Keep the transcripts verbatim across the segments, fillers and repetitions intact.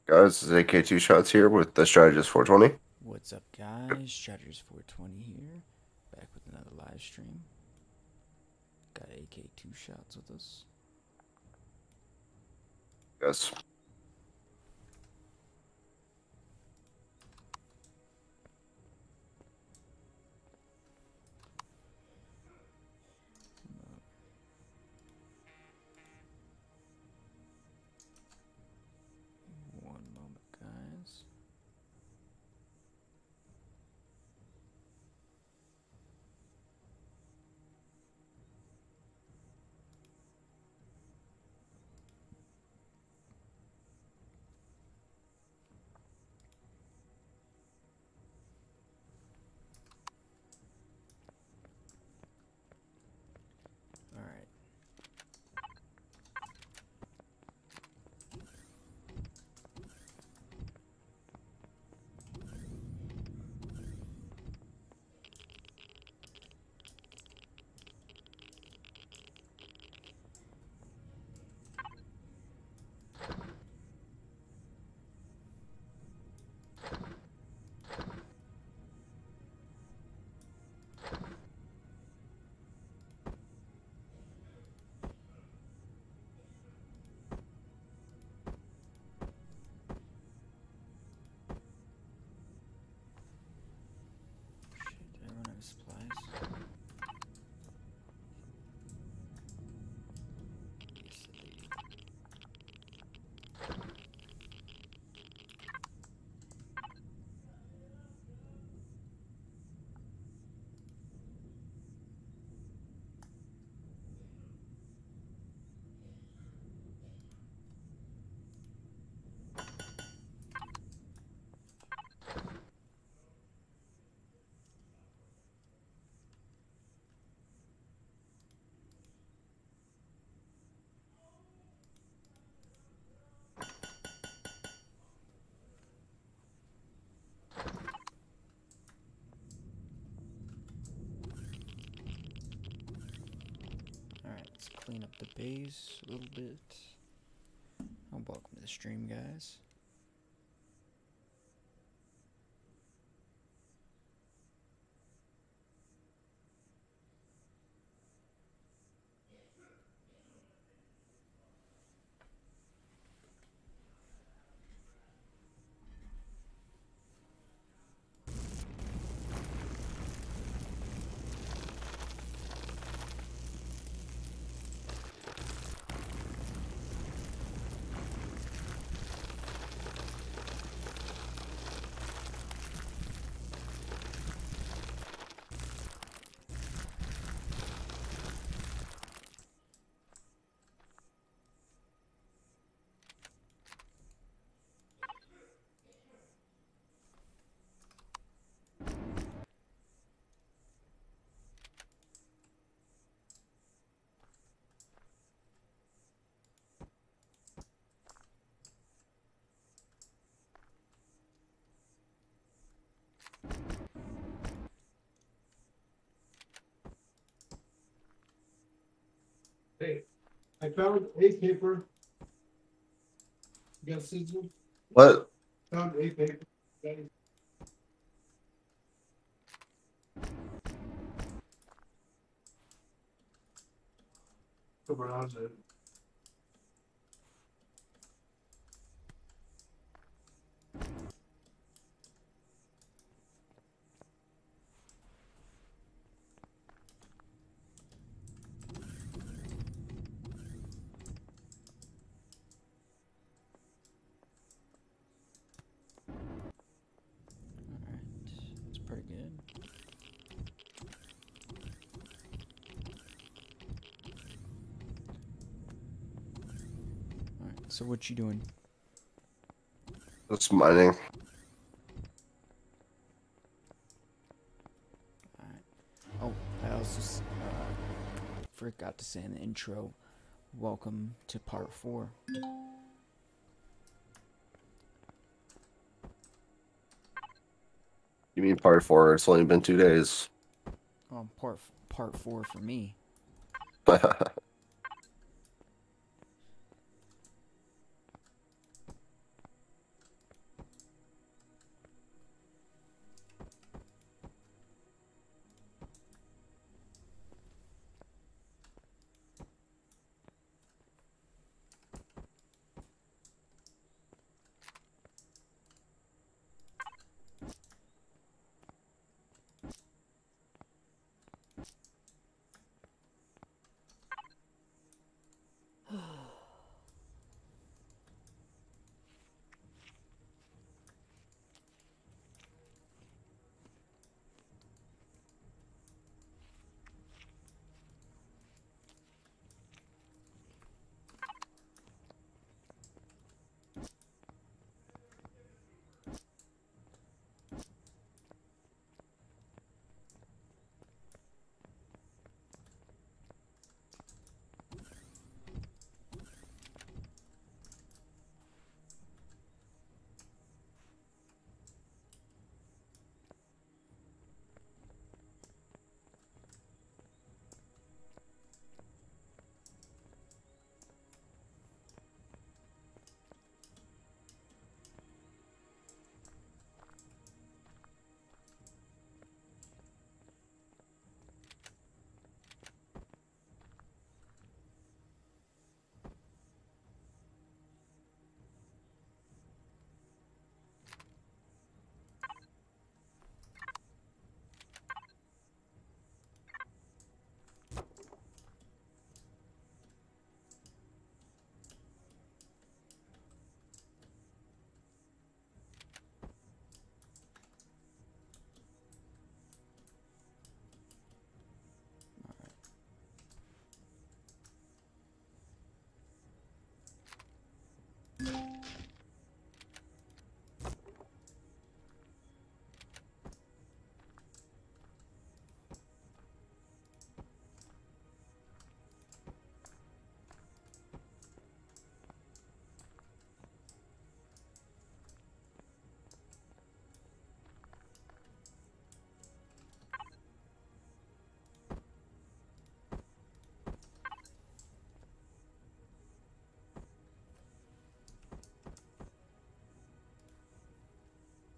Guys, this is A K two Shots here with the Strategist four twenty. What's up, guys? Strategist four twenty here, back with another live stream. Got A K two Shots with us. Guys, One moment, guys. Alright. Shit, did I run out of supplies? Yes, I did. Alright, let's clean up the base a little bit. Oh, welcome to the stream, guys. Hey, I found a paper. You got scissors? what? Found a paper. Around it. Alright, that's pretty good. Alright, so what you doing? That's mining. Alright. Oh, I also s- uh, forgot to say in the intro, welcome to part four. You mean part four? It's only been two days. Um, part f- part four for me.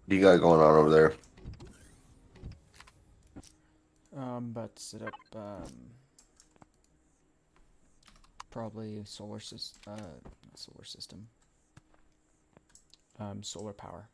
you got going on over there? Um, about to set up, um, probably solar system, uh, not solar system, um, solar power.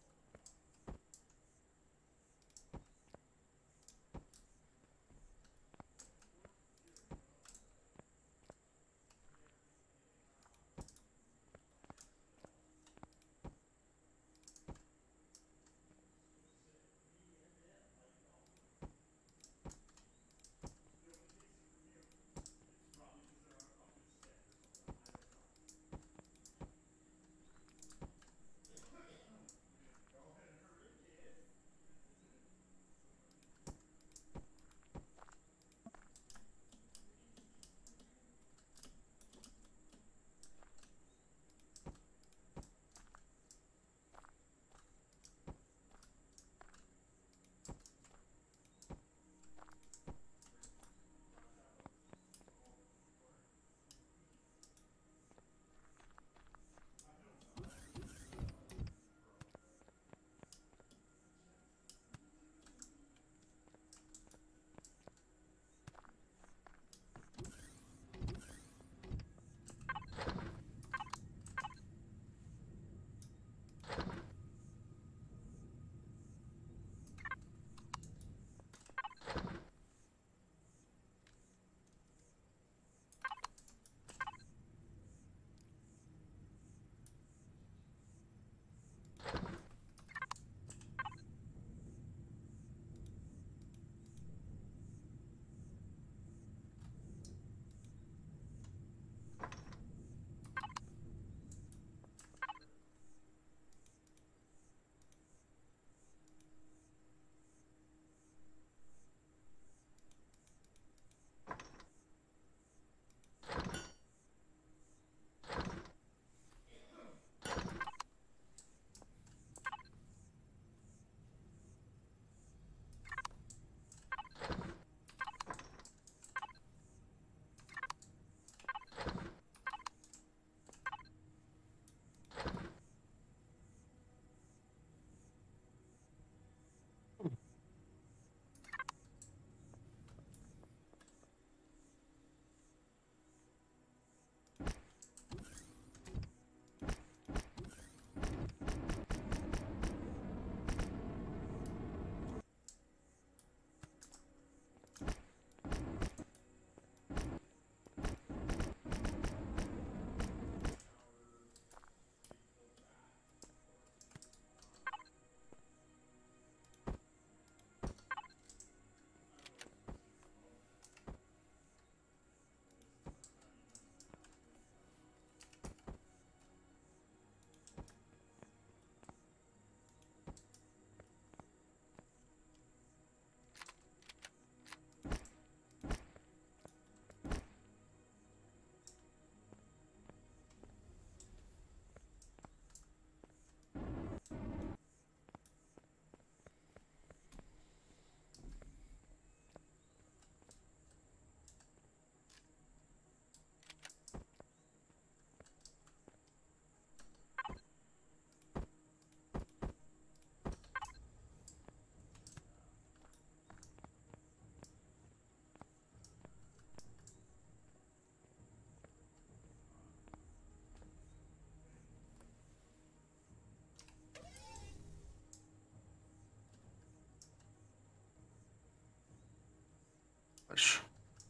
Gosh.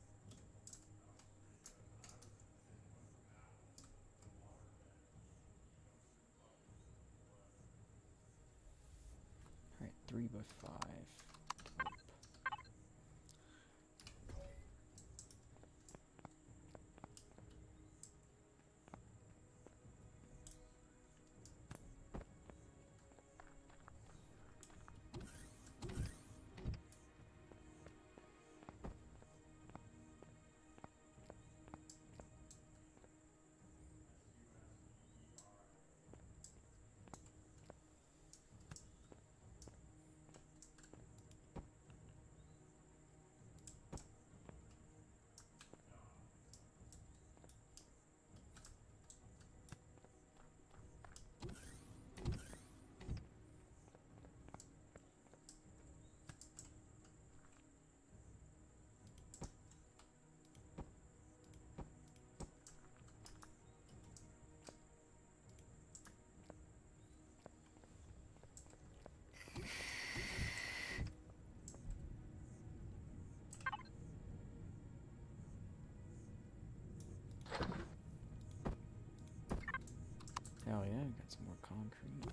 Alright, three by five. Got some more concrete.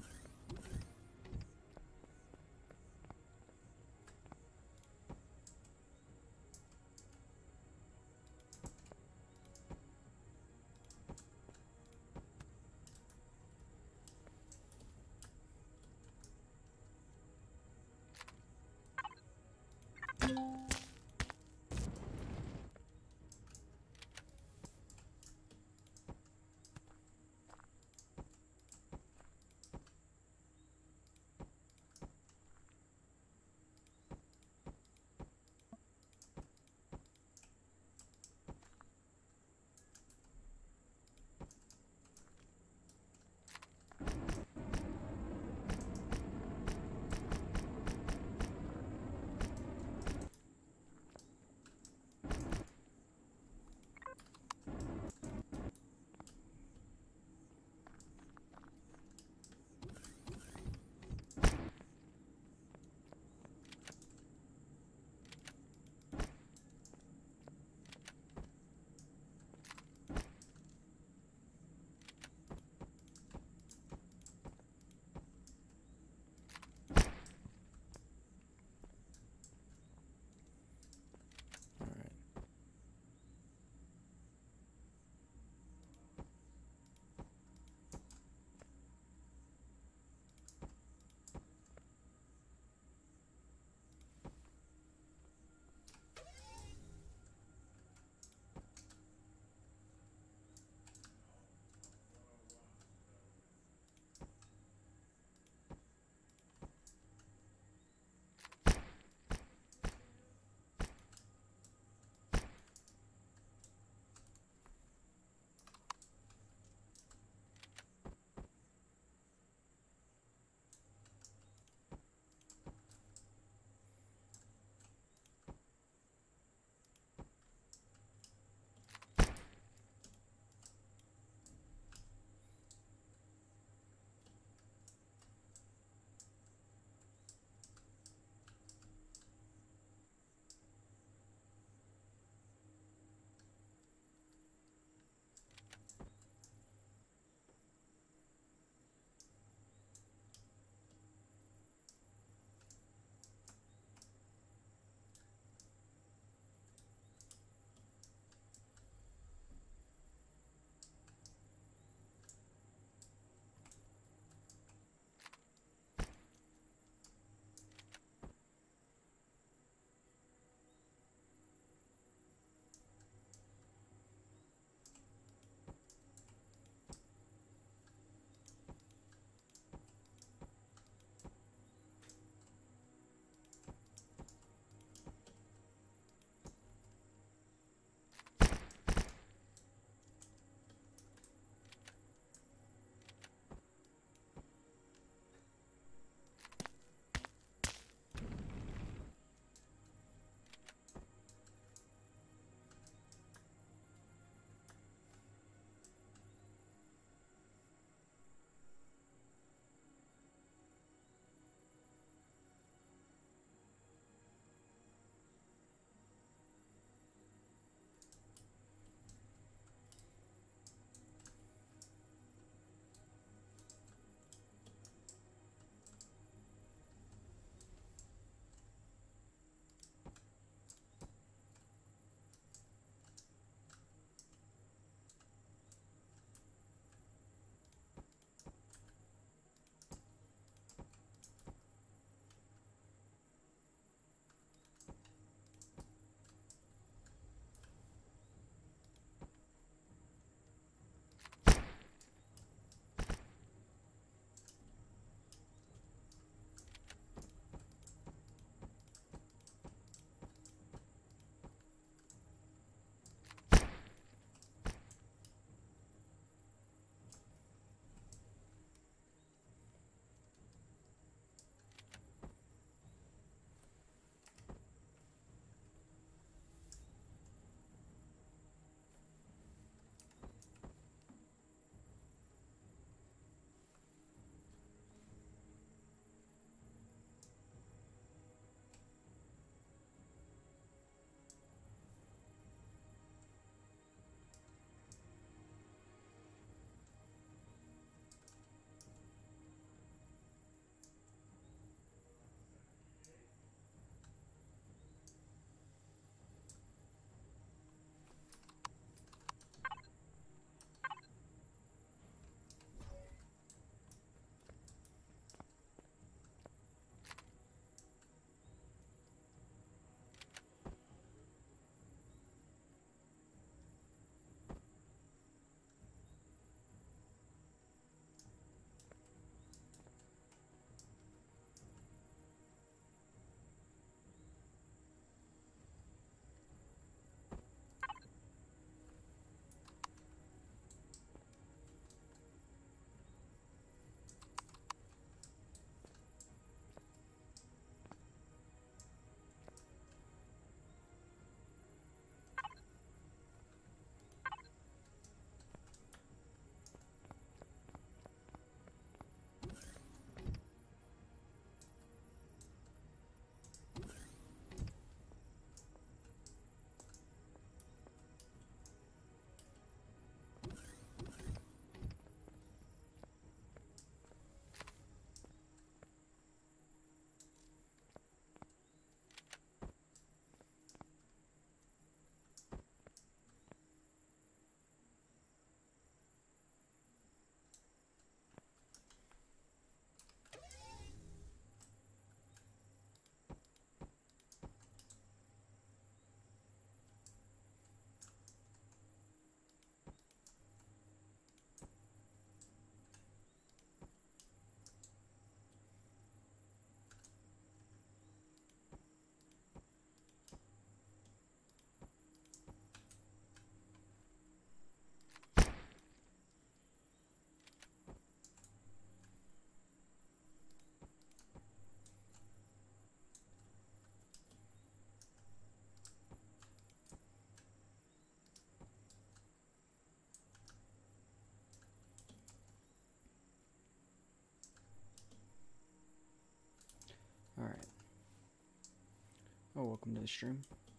Oh, welcome to the stream.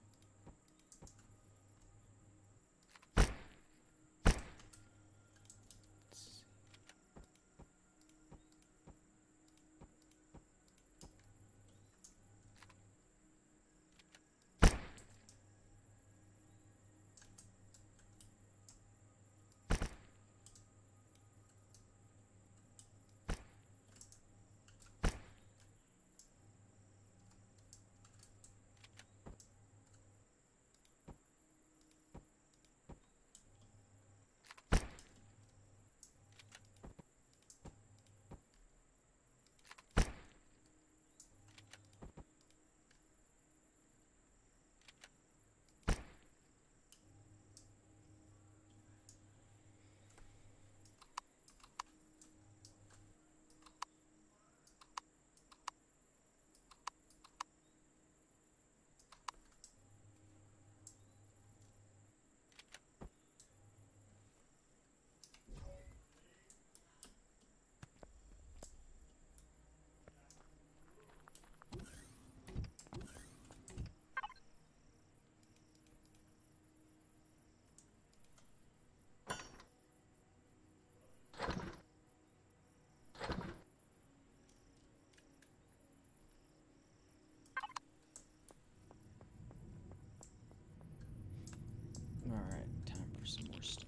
Alright, time for some more stuff.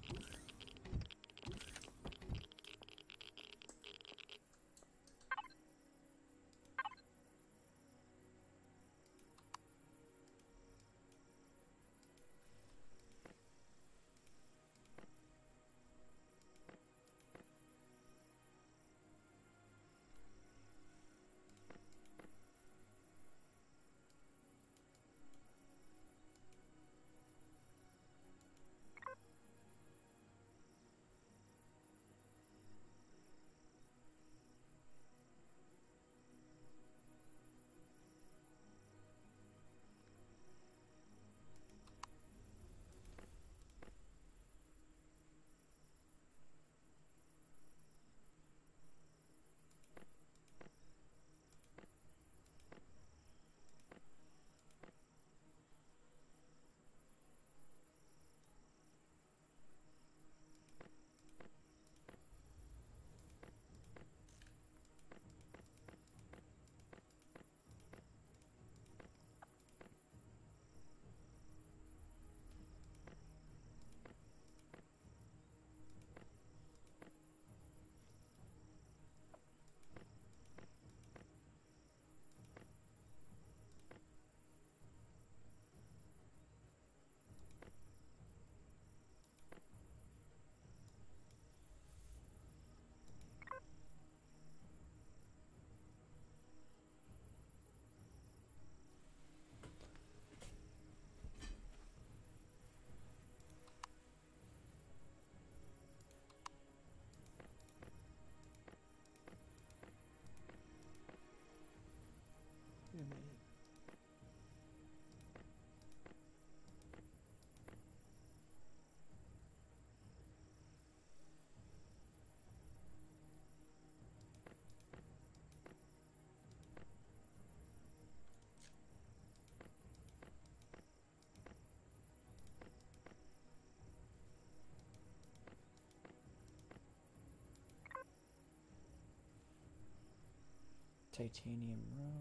Titanium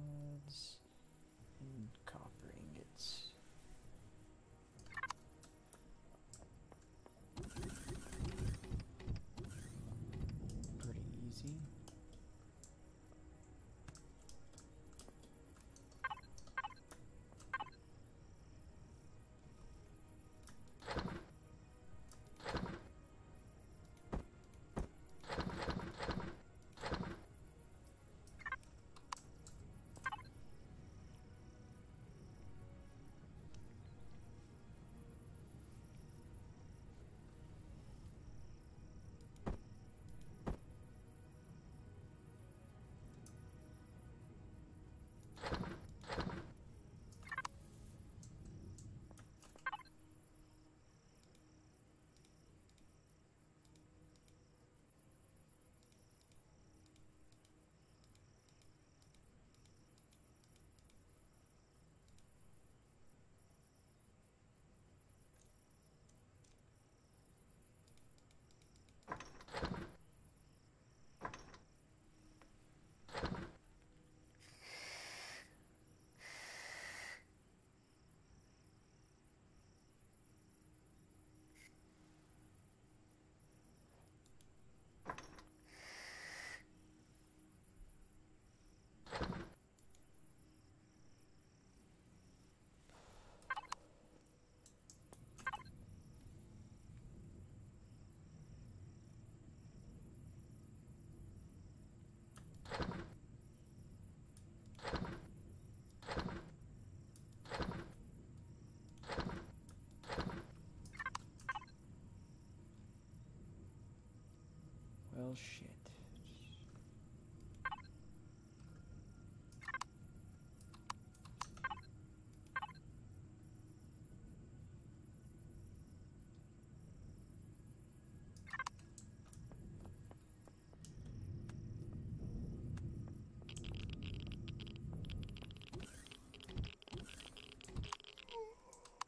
rods and copper ingots. Pretty easy.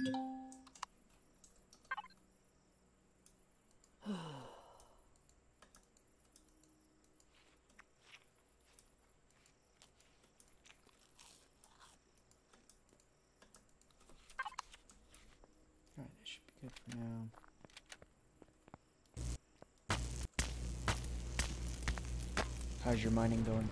Alright, that should be good for now. How's your mining going?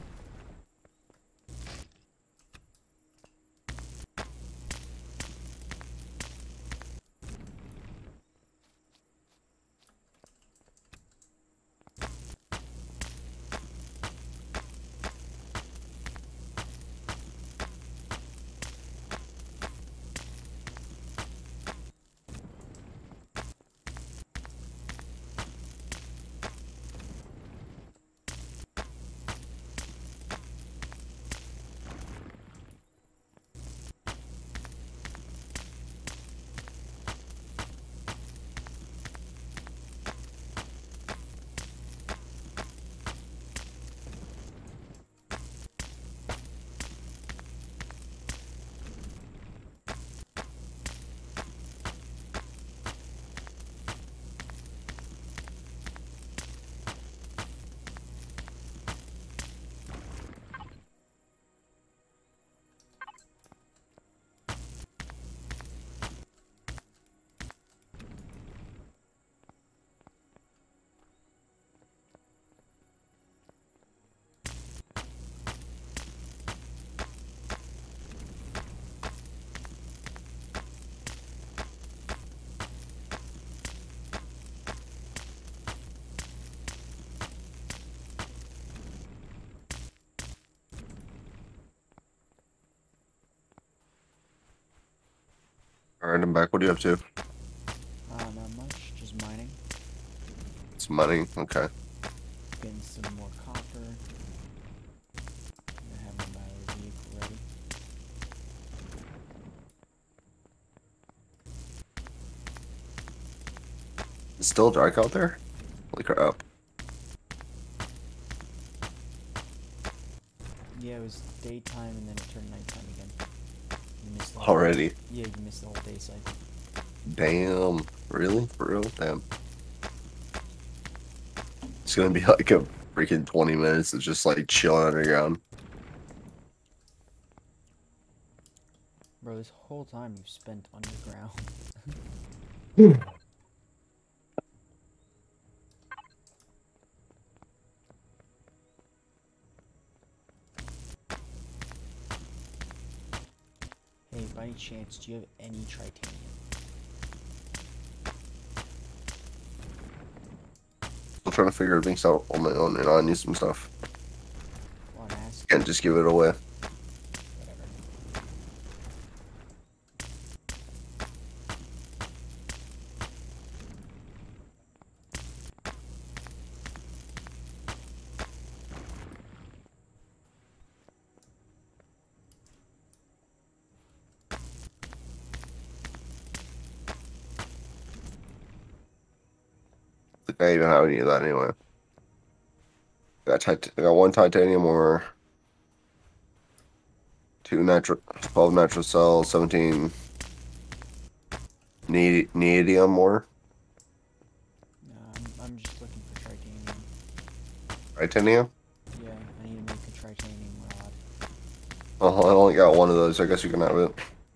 Alright, I'm back. What are you up to? Uh, not much, just mining. It's money. Okay. Getting some more copper. I have my battery vehicle ready. It's still dark out there? Holy crap. Yeah, it was daytime and then it turned nighttime again. You missed the whole Already. Yeah, you missed the whole day cycle. Damn. Really? For real? Damn. It's gonna be like a freaking twenty minutes of just like chilling underground. Bro, this whole time you've spent underground. Hey, by any chance, do you have any titanium? I'm trying to figure things out on my own and I need some stuff. Well, I'm asking. Can't just give it away. Whatever. I think I even have any of that anyway. I got, tit I got one titanium ore, two natural, twelve natural cells, seventeen ne neodymium ore. No, I'm, I'm just looking for titanium. Titanium? Yeah, I need to make a titanium rod. Oh, I only got one of those. I guess you can have it.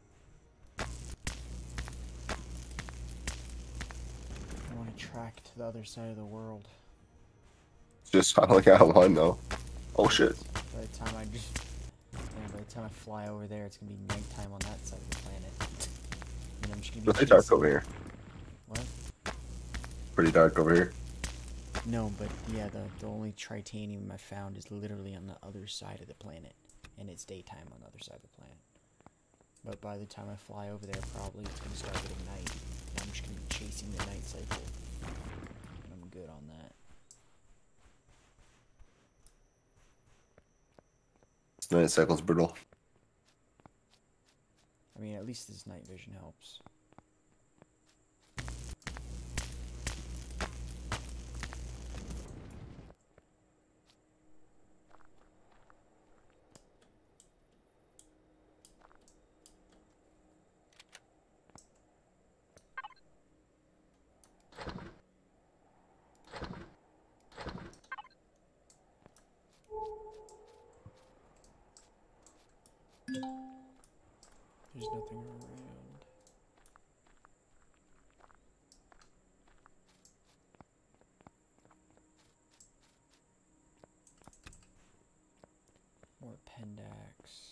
I want to track to the other side of the world. Just I only got one though. Oh shit. By the time I just, yeah, by the time I fly over there, it's gonna be nighttime on that side of the planet. And I'm just gonna be Pretty dark chasing- over here. What? Pretty dark over here. No, but yeah, the the only tritanium I found is literally on the other side of the planet, and it's daytime on the other side of the planet. But by the time I fly over there, probably it's gonna start getting night. And I'm just gonna be chasing the night cycle. And I'm good on that. This night cycle's brutal. I mean, at least this night vision helps. There's nothing around. More Pendax.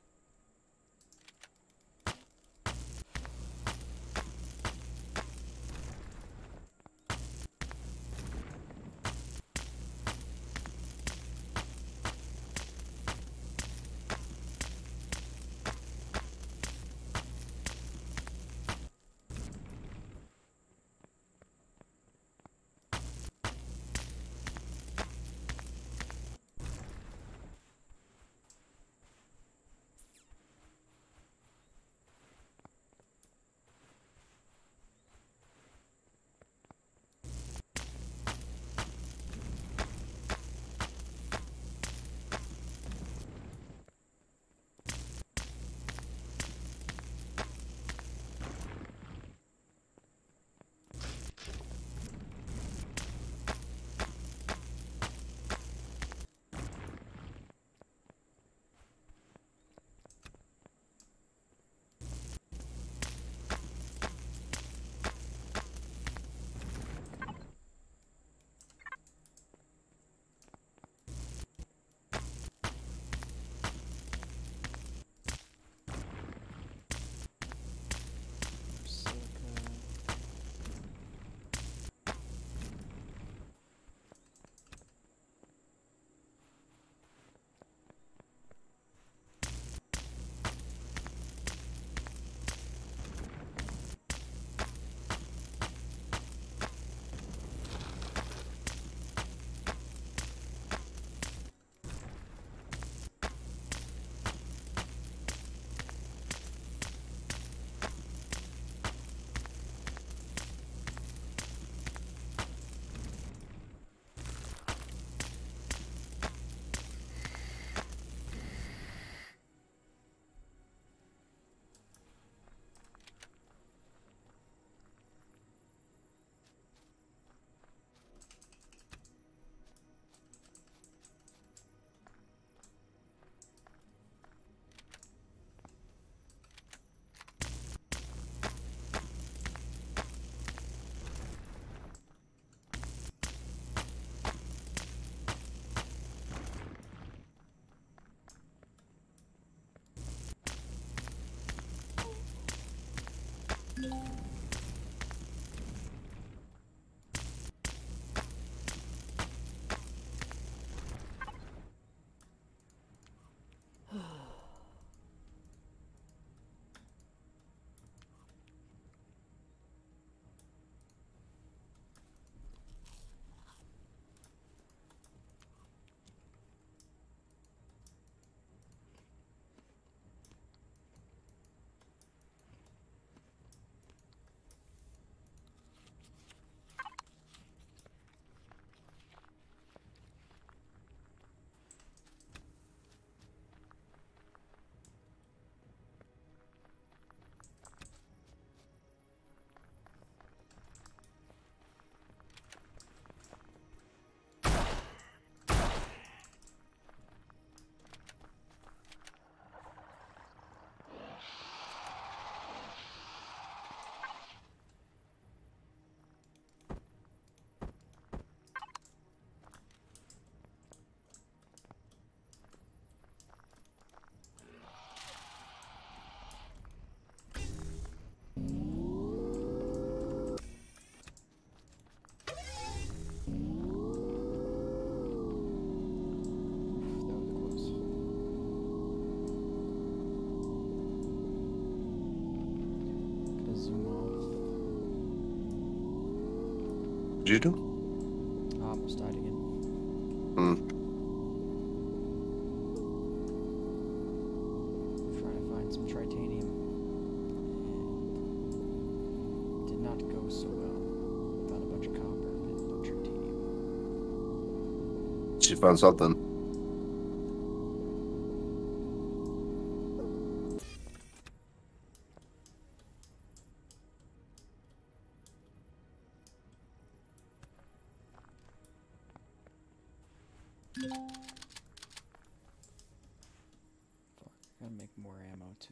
What'd you do? I almost died again. Hmm. Trying to find some titanium. And did not go so well. Found a bunch of copper, but no titanium. She found something. Fuck, gotta make more too.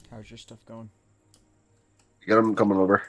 How's your stuff going? Get them coming over.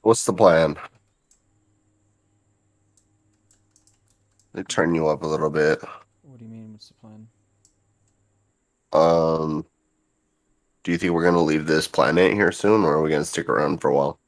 What's the plan? They turn you up a little bit. What do you mean? What's the plan? Um, do you think we're gonna leave this planet here soon, or are we gonna stick around for a while?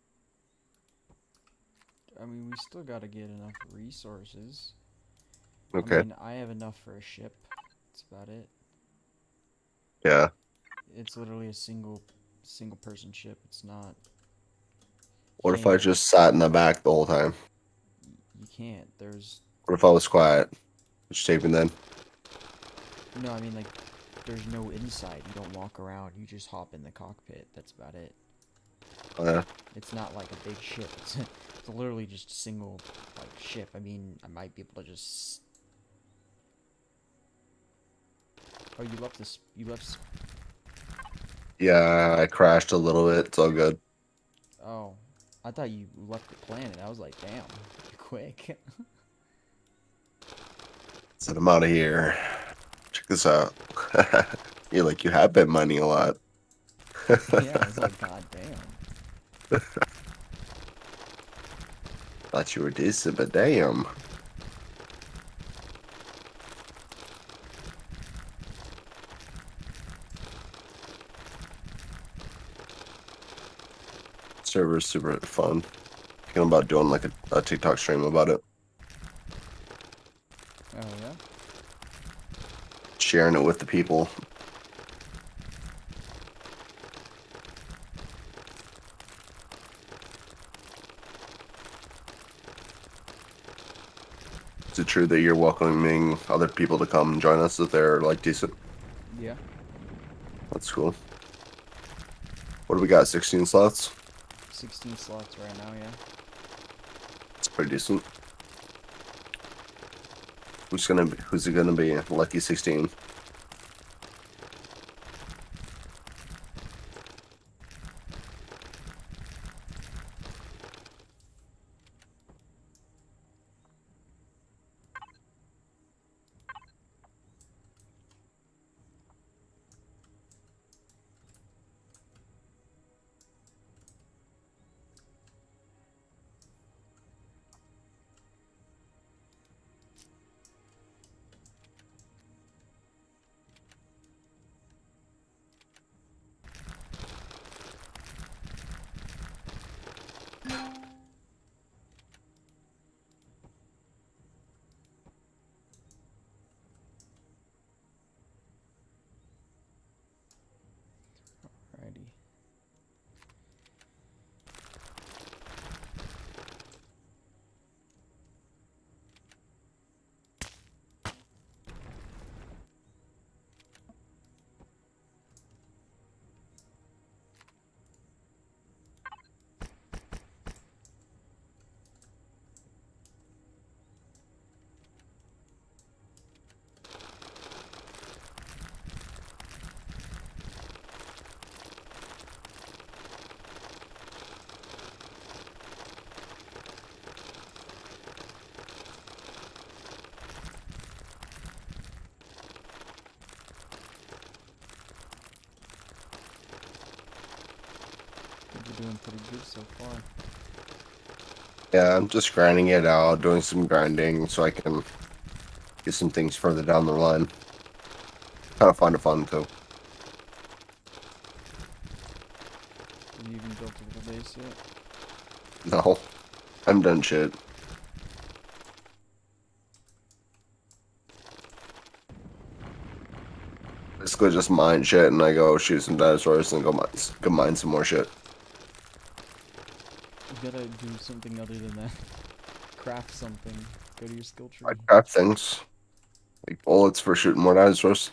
I mean, we still gotta get enough resources. I Okay. mean, I have enough for a ship. That's about it. Yeah. It's literally a single, single person ship. It's not. What You if can't I even. just sat in the back the whole time? You can't. There's. What if I was quiet? Just taping then. No, I mean like, there's no inside. You don't walk around. You just hop in the cockpit. That's about it. Oh, yeah. It's not like a big ship. It's, it's literally just a single like ship. I mean, I might be able to just. Oh, you left this. You left. Yeah, I crashed a little bit. It's all good. Oh, I thought you left the planet. I was like, damn, quick. Said I'm out of here. Check this out. You're like, you have been mining a lot. Yeah, I was like, god damn. Thought you were decent, but damn. Server's super fun. Thinking about doing like a, a TikTok stream about it. Oh yeah. Sharing it with the people. Is it true that you're welcoming other people to come join us if they're like decent? Yeah. That's cool. What do we got? sixteen slots? sixteen slots right now, yeah. It's pretty decent. Who's gonna be, who's it gonna be? Lucky sixteen. Alrighty. You're doing pretty good so far. Yeah, I'm just grinding it out, doing some grinding so I can get some things further down the line. Kind of find it fun too. Have you even built a little base yet? No, I'm done shit. Basically just mine shit and I go shoot some dinosaurs and go mine, go mine some more shit. You gotta do something other than that. Craft something. Go to your skill tree. I craft things. Like bullets for shooting more dinosaurs.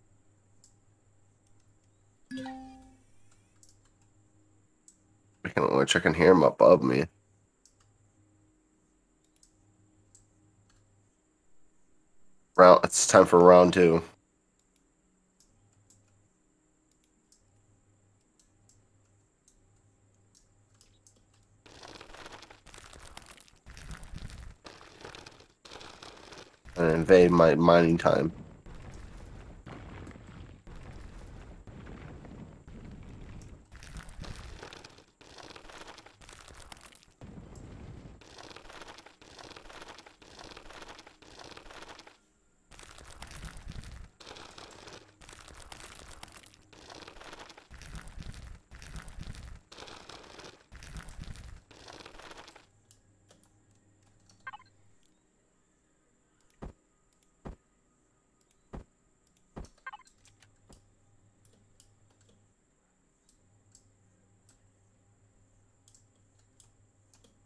I can only check and hear him above me. Round, it's time for round two. And invade my mining time.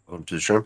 Welcome to the stream.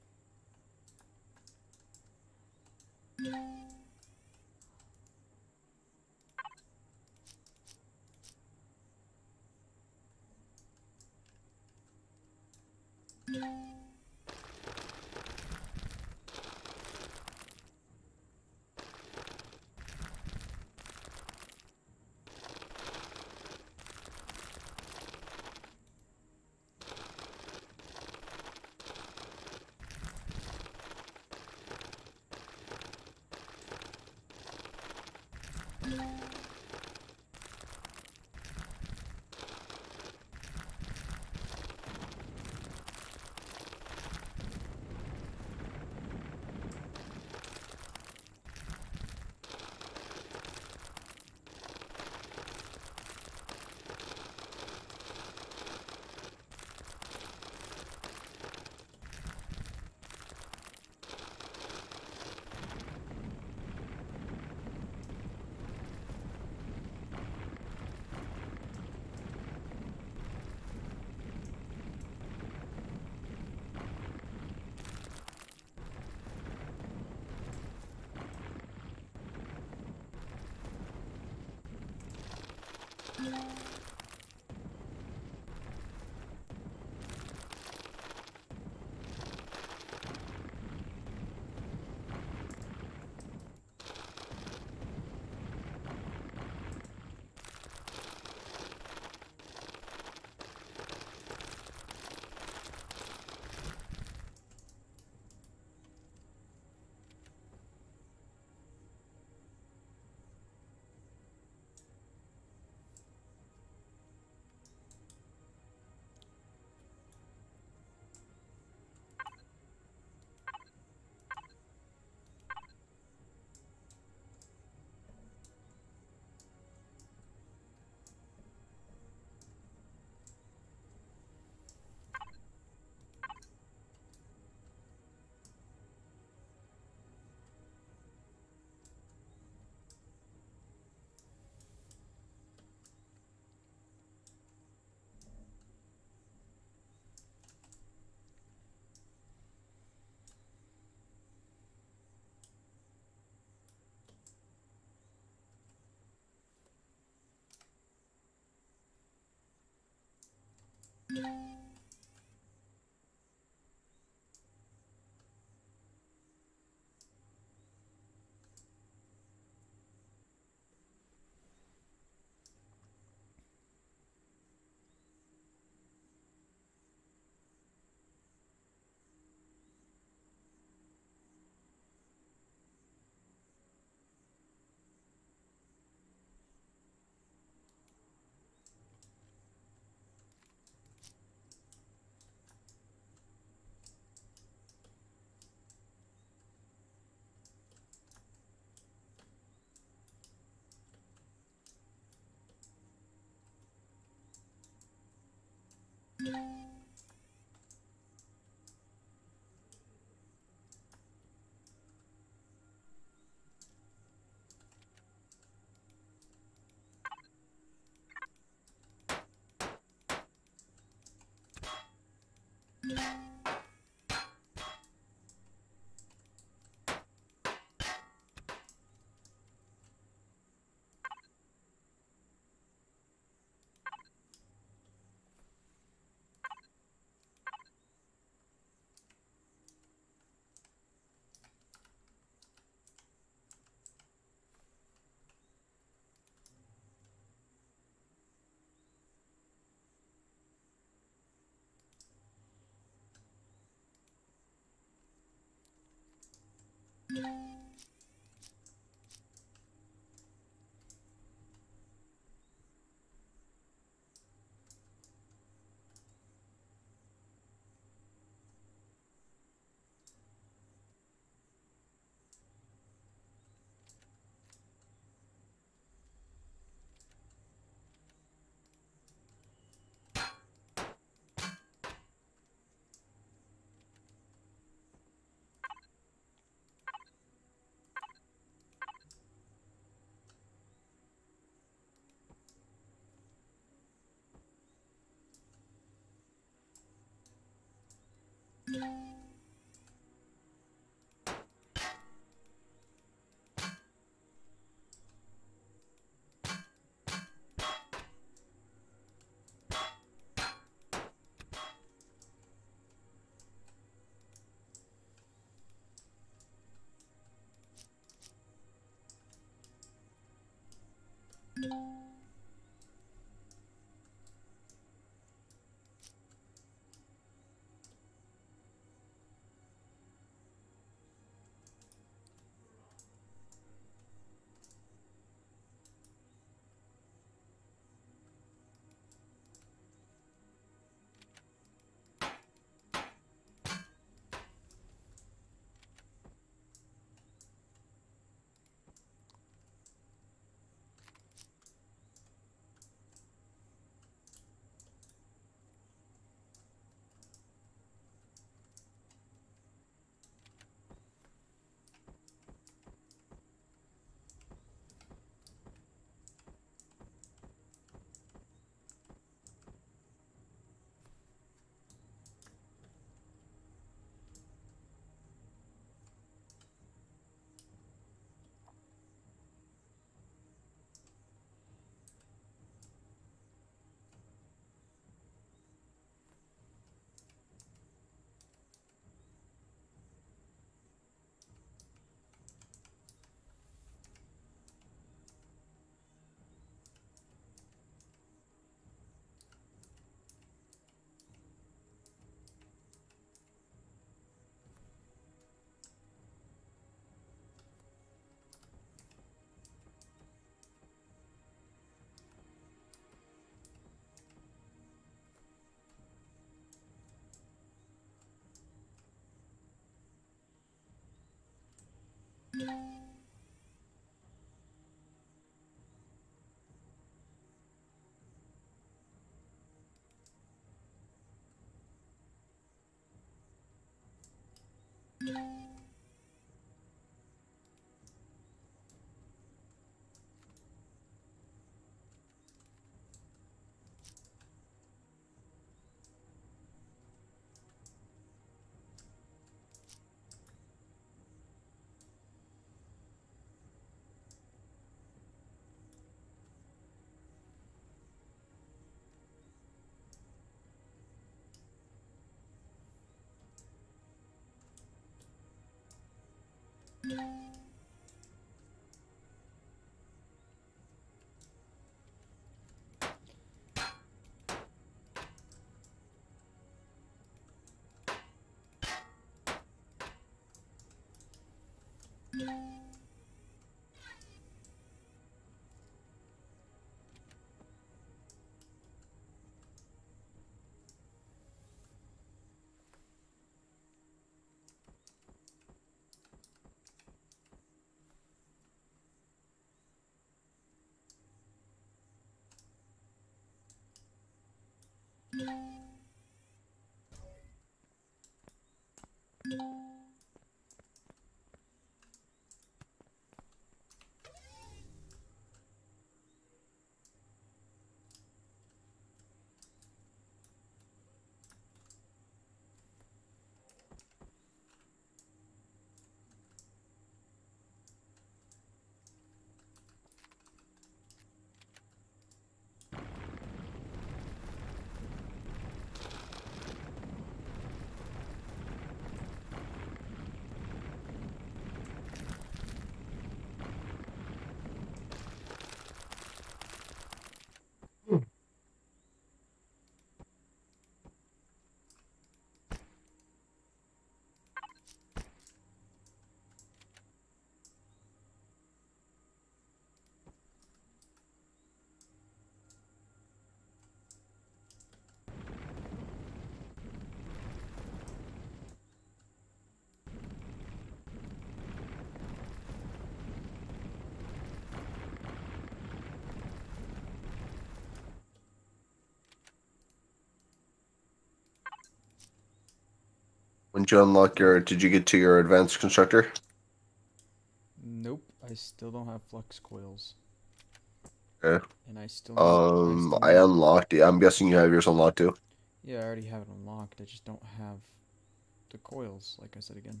When you unlock your, did you get to your advanced constructor? Nope, I still don't have flux coils. Okay. And I still need, I Um, still I need, unlocked it. I'm guessing you have yours unlocked too. yeah, I already have it unlocked. I just don't have the coils, like I said again.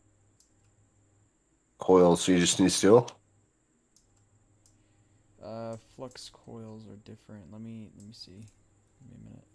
Coils, so you just need steel. Uh, flux coils are different. Let me, let me see. Give me a minute.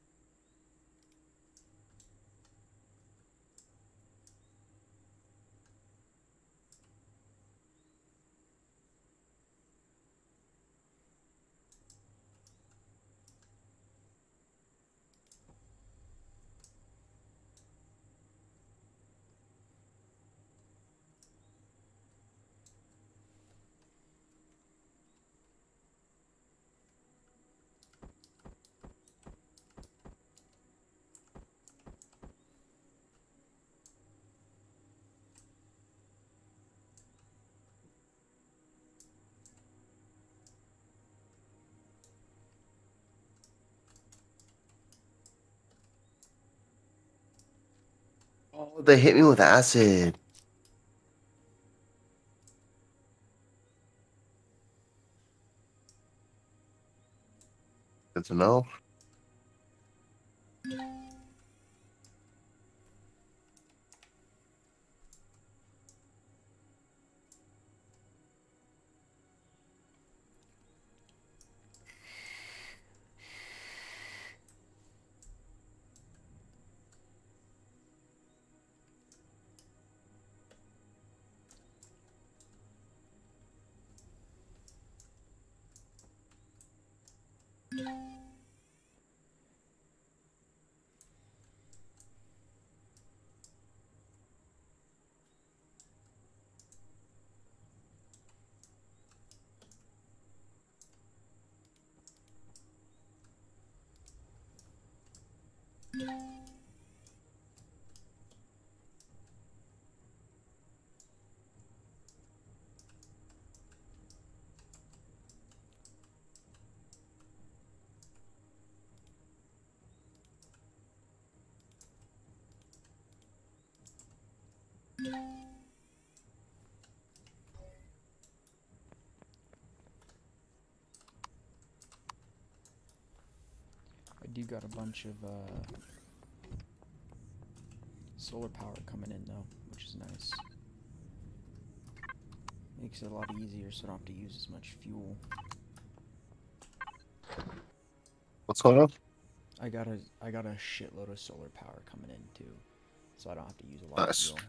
Oh, they hit me with acid. Good to know. I do got a bunch of, uh, solar power coming in though, which is nice. Makes it a lot easier so I don't have to use as much fuel. What's going on? I got a I got a shitload of solar power coming in too, so I don't have to use a lot Nice. of fuel.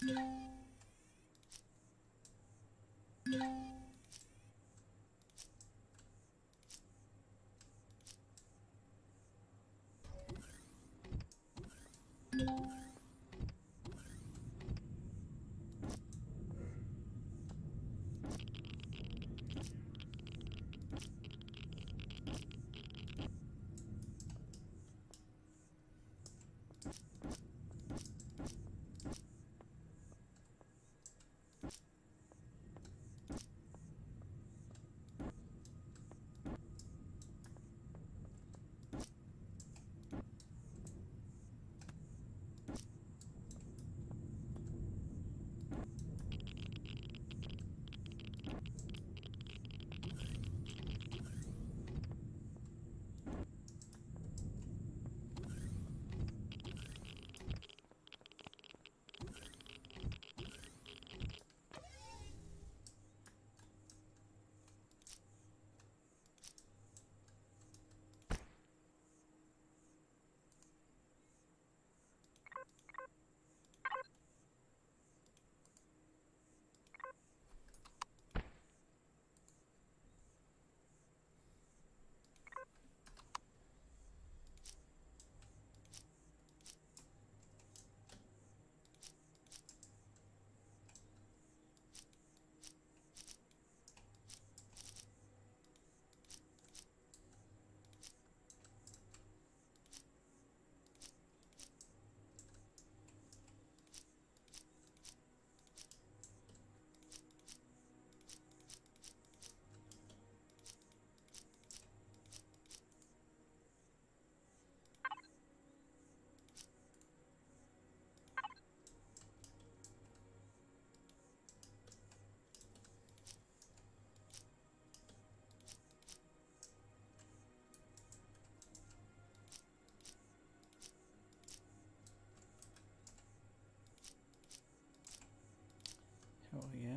Oh yeah.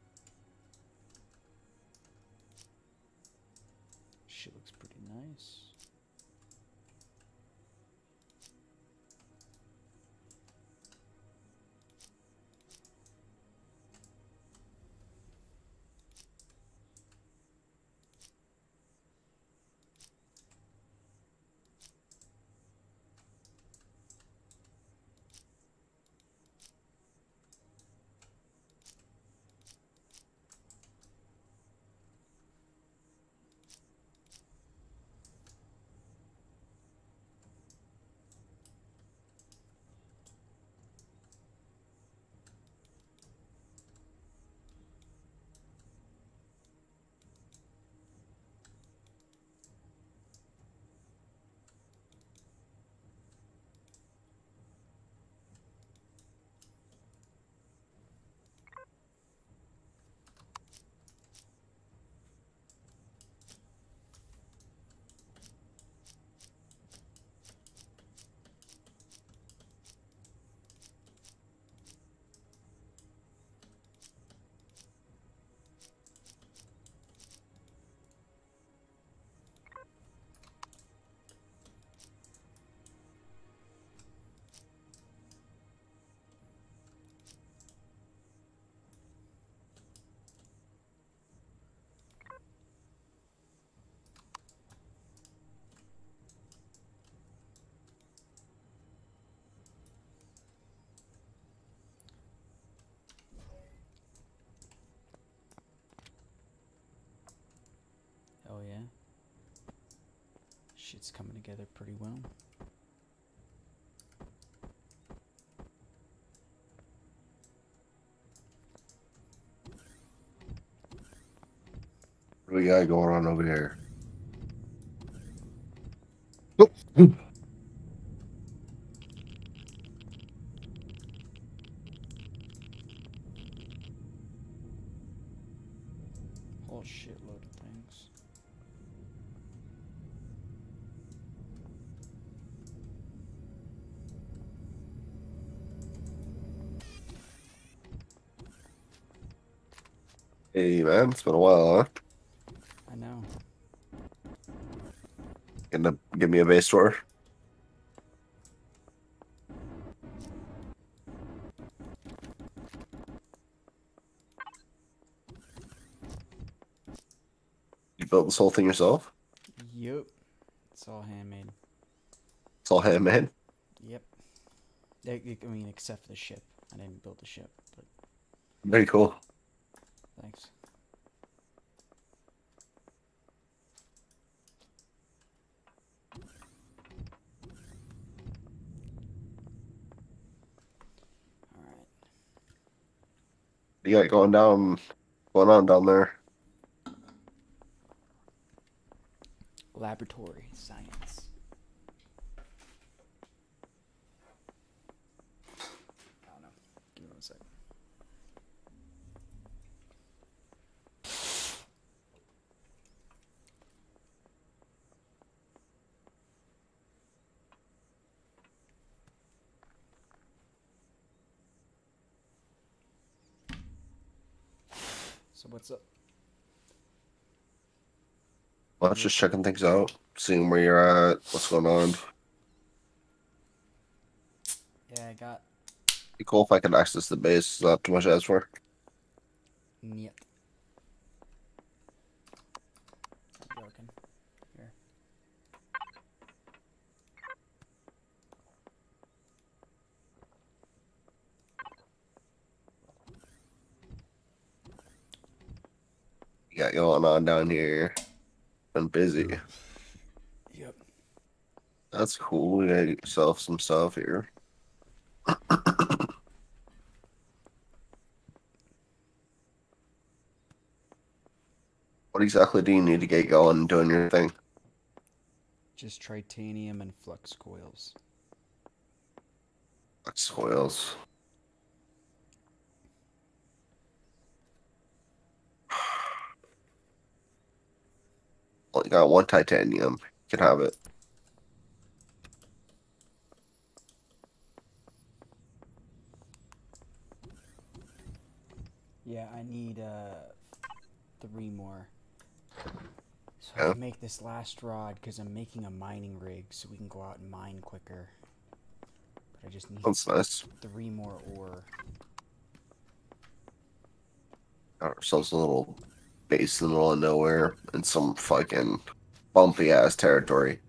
She looks pretty nice. Oh yeah. Shit's coming together pretty well. What do we got going on over here? Whole shitload of things. Hey man, it's been a while, huh? I know. Gonna give me a base tour. You built this whole thing yourself? Yep. It's all handmade. It's all handmade? Yep. I, I mean, except for the ship. I didn't build the ship, but Very cool. thanks. Alright. You got going down, going on down there? Laboratory science. I don't know. Give me one second. So what's up? Well, it's just checking things out, seeing where you're at, what's going on. Yeah, I got. Be cool if I could access the base. Is that too much to ask for? Yep. I'm joking. Here. You got going on down here. Been busy. Yep. That's cool. You got yourself some stuff here. What exactly do you need to get going and doing your thing? Just titanium and flux coils. Flex coils. Well, you got one titanium. You can have it. Yeah, I need uh three more. So I Yeah. can make this last rod because I'm making a mining rig so we can go out and mine quicker. But I just need That's nice. three more ore. Got ourselves a little base in the middle of nowhere in some fucking bumpy ass territory.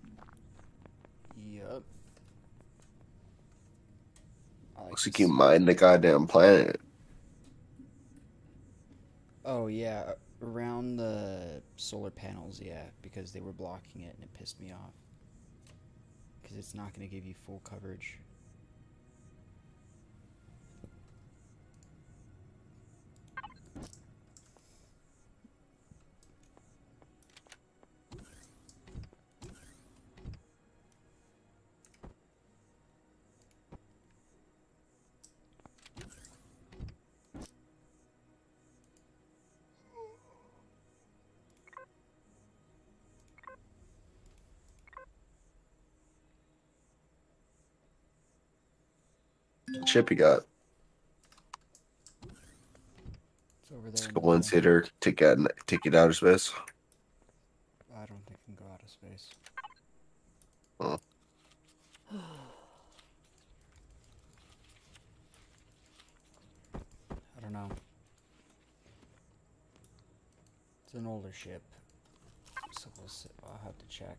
Yup. I like Looks like this. you mined the goddamn planet. Oh yeah, around the solar panels, yeah, because they were blocking it and it pissed me off. Because it's not going to give you full coverage. Chip you got. It's over It's there a in the one middle. seater. Take it, take it out of space. I don't think it can go out of space. Oh. I don't know. It's an older ship, so we'll see. I'll have to check.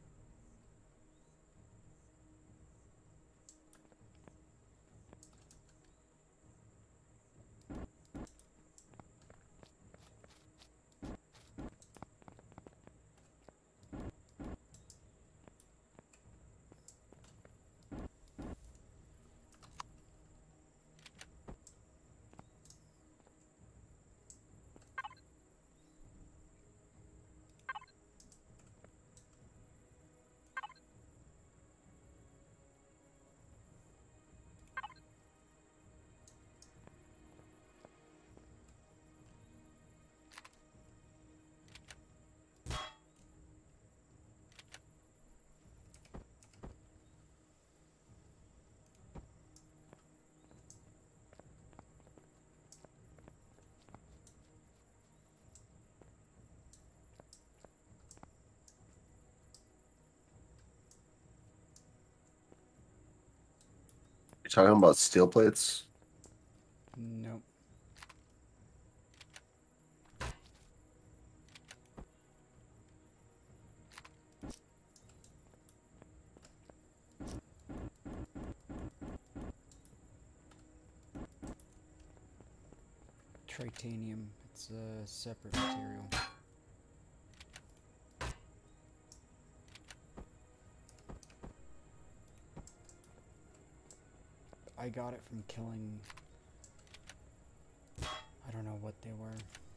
You're talking about steel plates? Nope. Tritanium. It's a separate material. I got it from killing... I don't know what they were.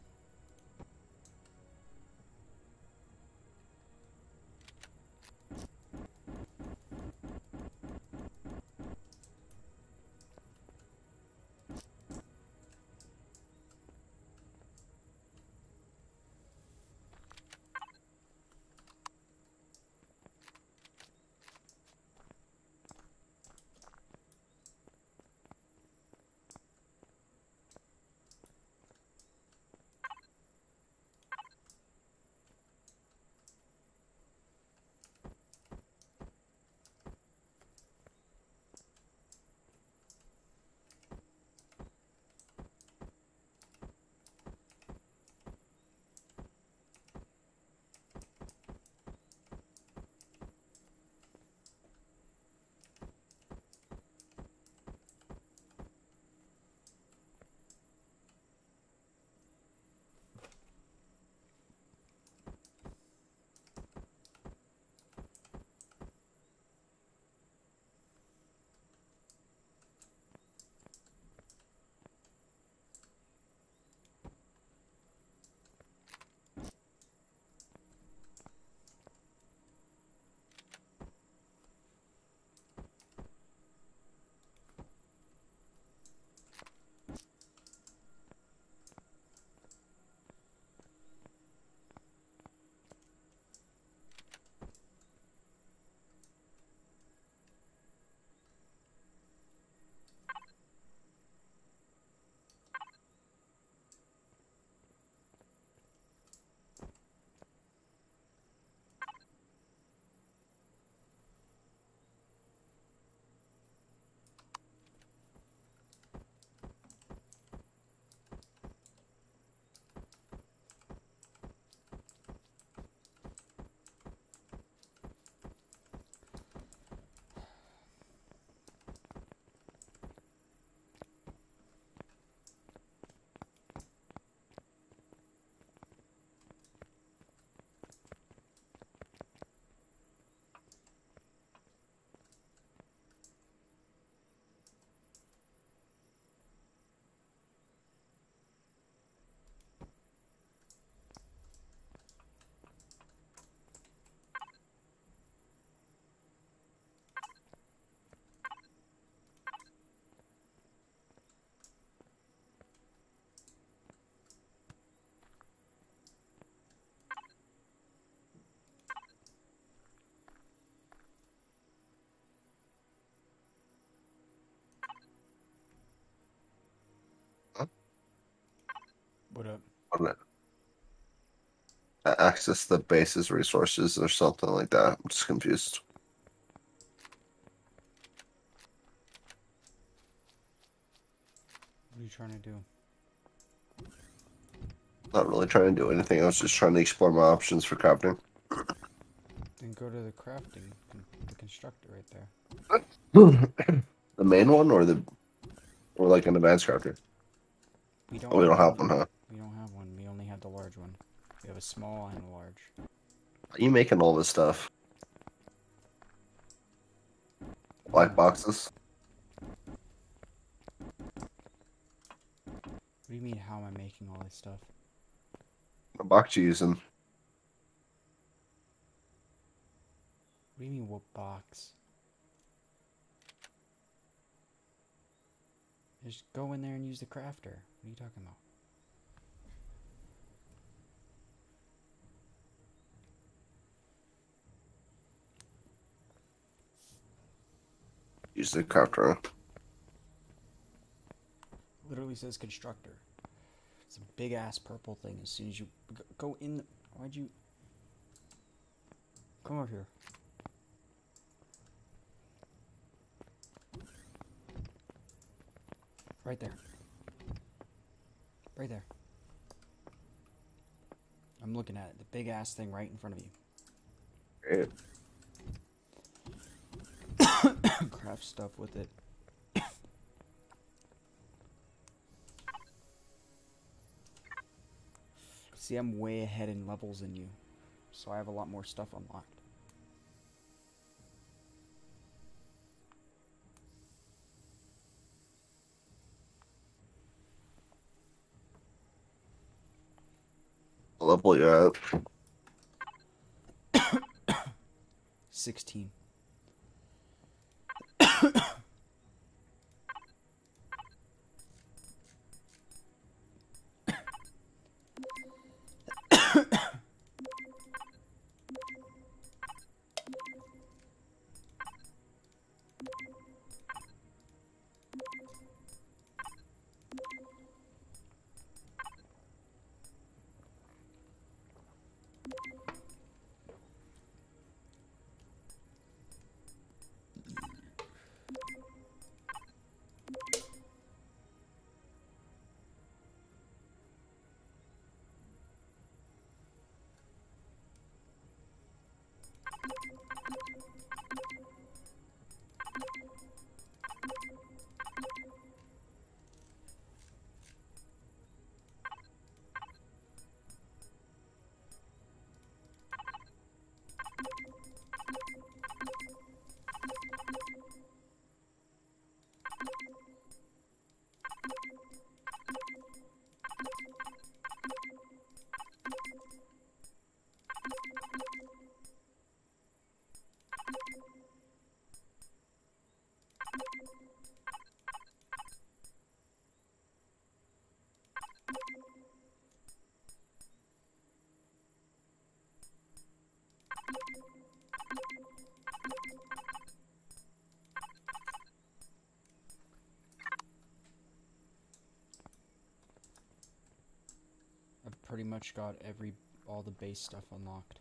What up? On it. Access the base's resources or something like that. I'm just confused. What are you trying to do? Not really trying to do anything. I was just trying to explore my options for crafting. Then go to the crafting, the constructor right there. The main one or the or like an advanced crafter? We don't. Oh, we don't have one, one, huh? We don't have one. We only have the large one. We have a small and a large. Are you making all this stuff? Black boxes? What do you mean, how am I making all this stuff? What box you using? What do you mean, what box? Just go in there and use the crafter. What are you talking about? Use the crafter. Literally says constructor. It's a big ass purple thing. As soon as you go in, the, why'd you come over here? Right there. Right there. I'm looking at it. The big ass thing right in front of you. Great. Craft stuff with it. See, I'm way ahead in levels than you, so I have a lot more stuff unlocked. What level you at? sixteen. I've pretty much got every all the base stuff unlocked.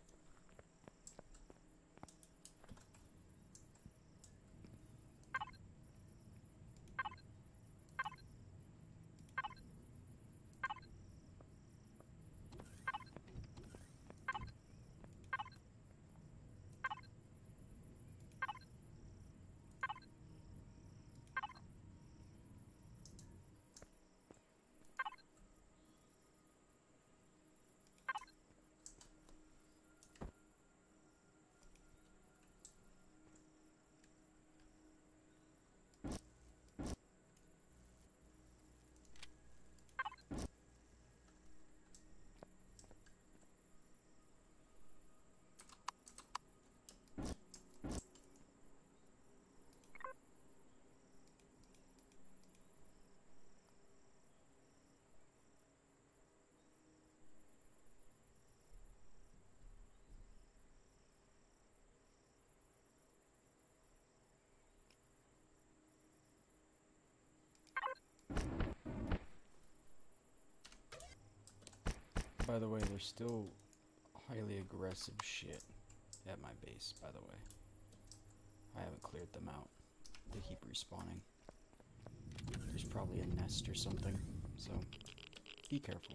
By the way, there's still highly aggressive shit at my base, by the way. I haven't cleared them out. They keep respawning. There's probably a nest or something, so be careful.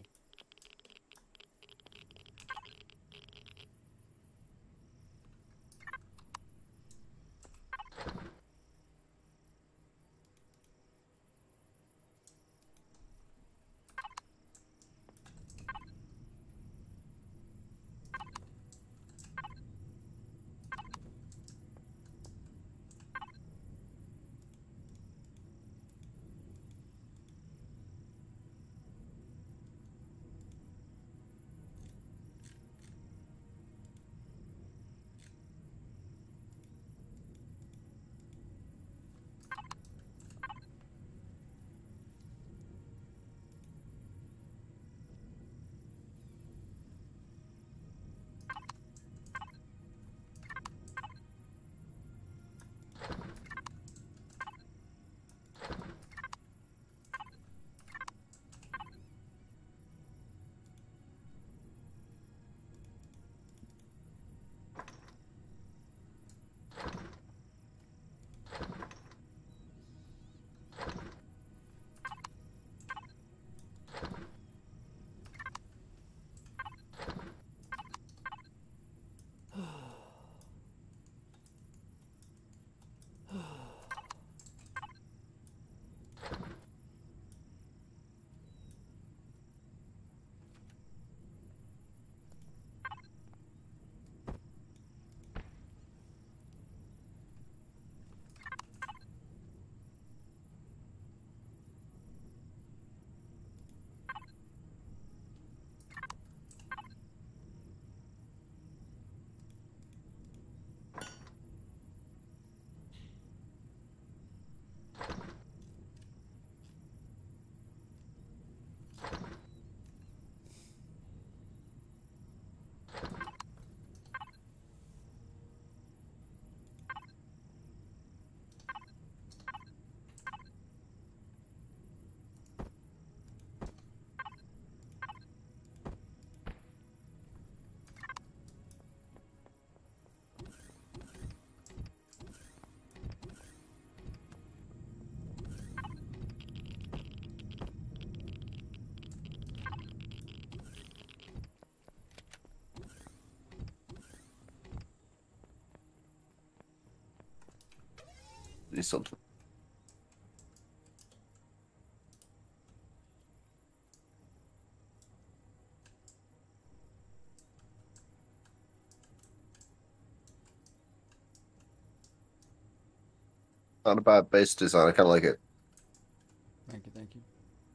need something. Not a bad base design. I kind of like it. Thank you, thank you.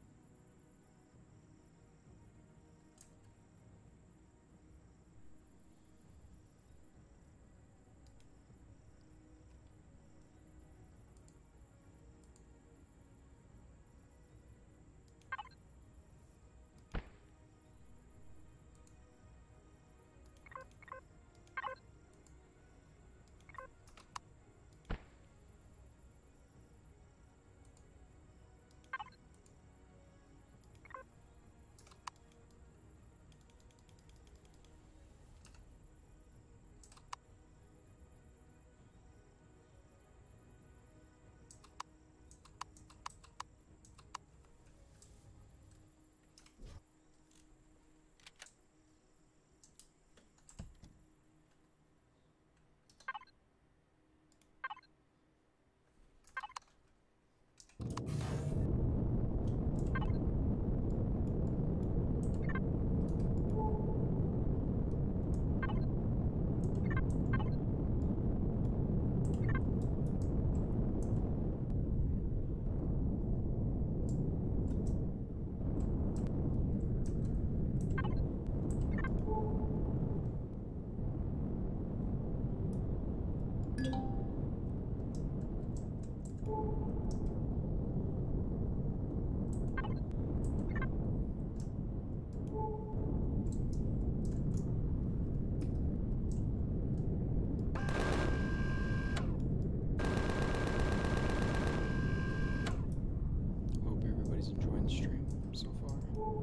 Hope everybody's enjoying the stream so far.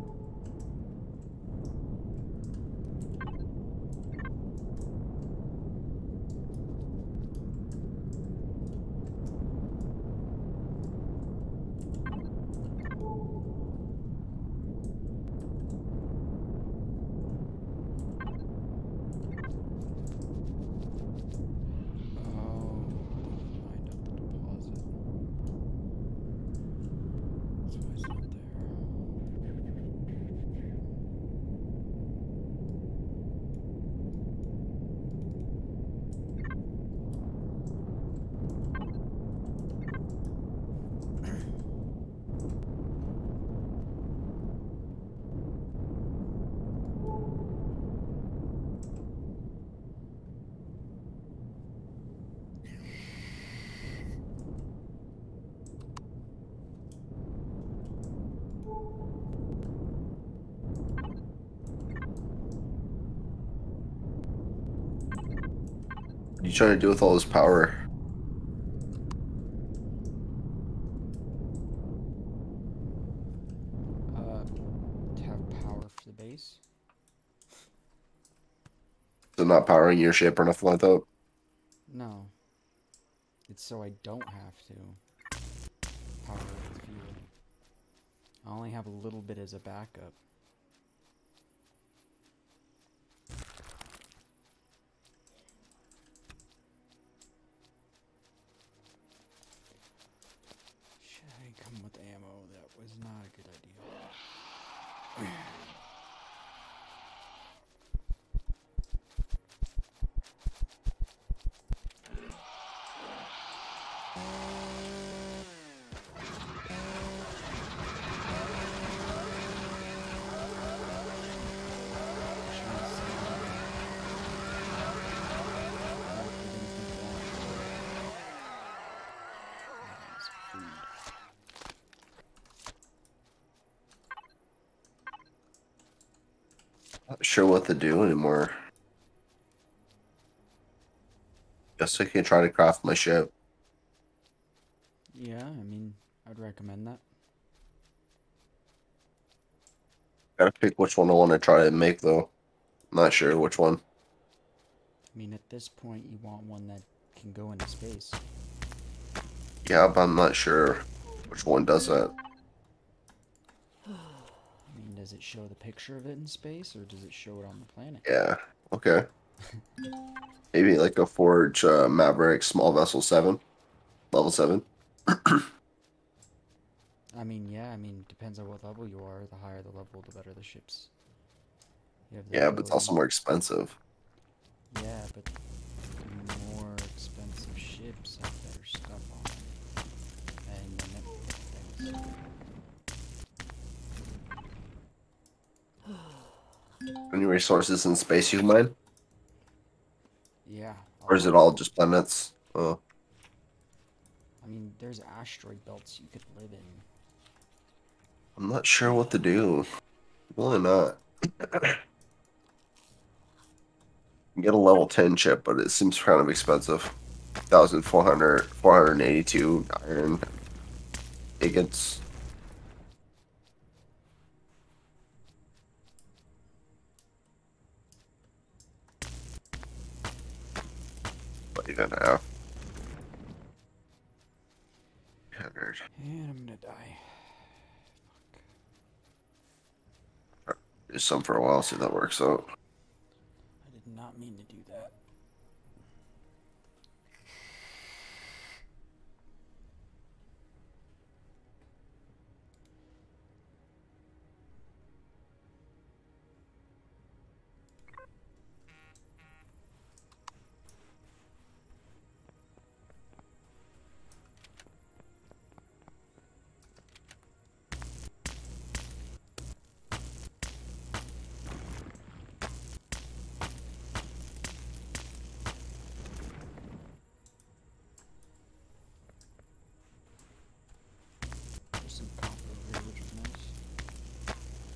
Oh, lined up the deposit. That's why it's not there. What are you trying to do with all this power? Uh, to have power for the base? Is it not powering your ship or nothing like that? No. It's so I don't have to power it with fuel. I only have a little bit as a backup. Shit, I didn't come with ammo. That was not a good idea. Not sure what to do anymore. Guess I can try to craft my ship. Yeah, I mean, I'd recommend that. Gotta pick which one I want to try to make though. I'm not sure which one. I mean, at this point, you want one that can go into space. Yeah, but I'm not sure which one does that. I mean, does it show the picture of it in space, or does it show it on the planet? Yeah, okay. Maybe like a Forge uh, Maverick Small Vessel seven. Level seven. I mean, yeah, I mean, depends on what level you are. The higher the level, the better the ships. You have the Yeah, but it's also ability. more expensive. Yeah, but more expensive ships have better stuff on them. And then it things. Any resources in space you can mine? Yeah, a Or is it lot. all just planets? Oh, I mean, there's asteroid belts you could live in. I'm not sure what to do. Really not. Get a level ten chip, but it seems kind of expensive. one thousand four hundred, four hundred eighty-two iron ingots. What even have? three hundred. And I'm gonna die. Do some for a while, see if that works out. I did not mean to do that. There's some copper over here, which is nice.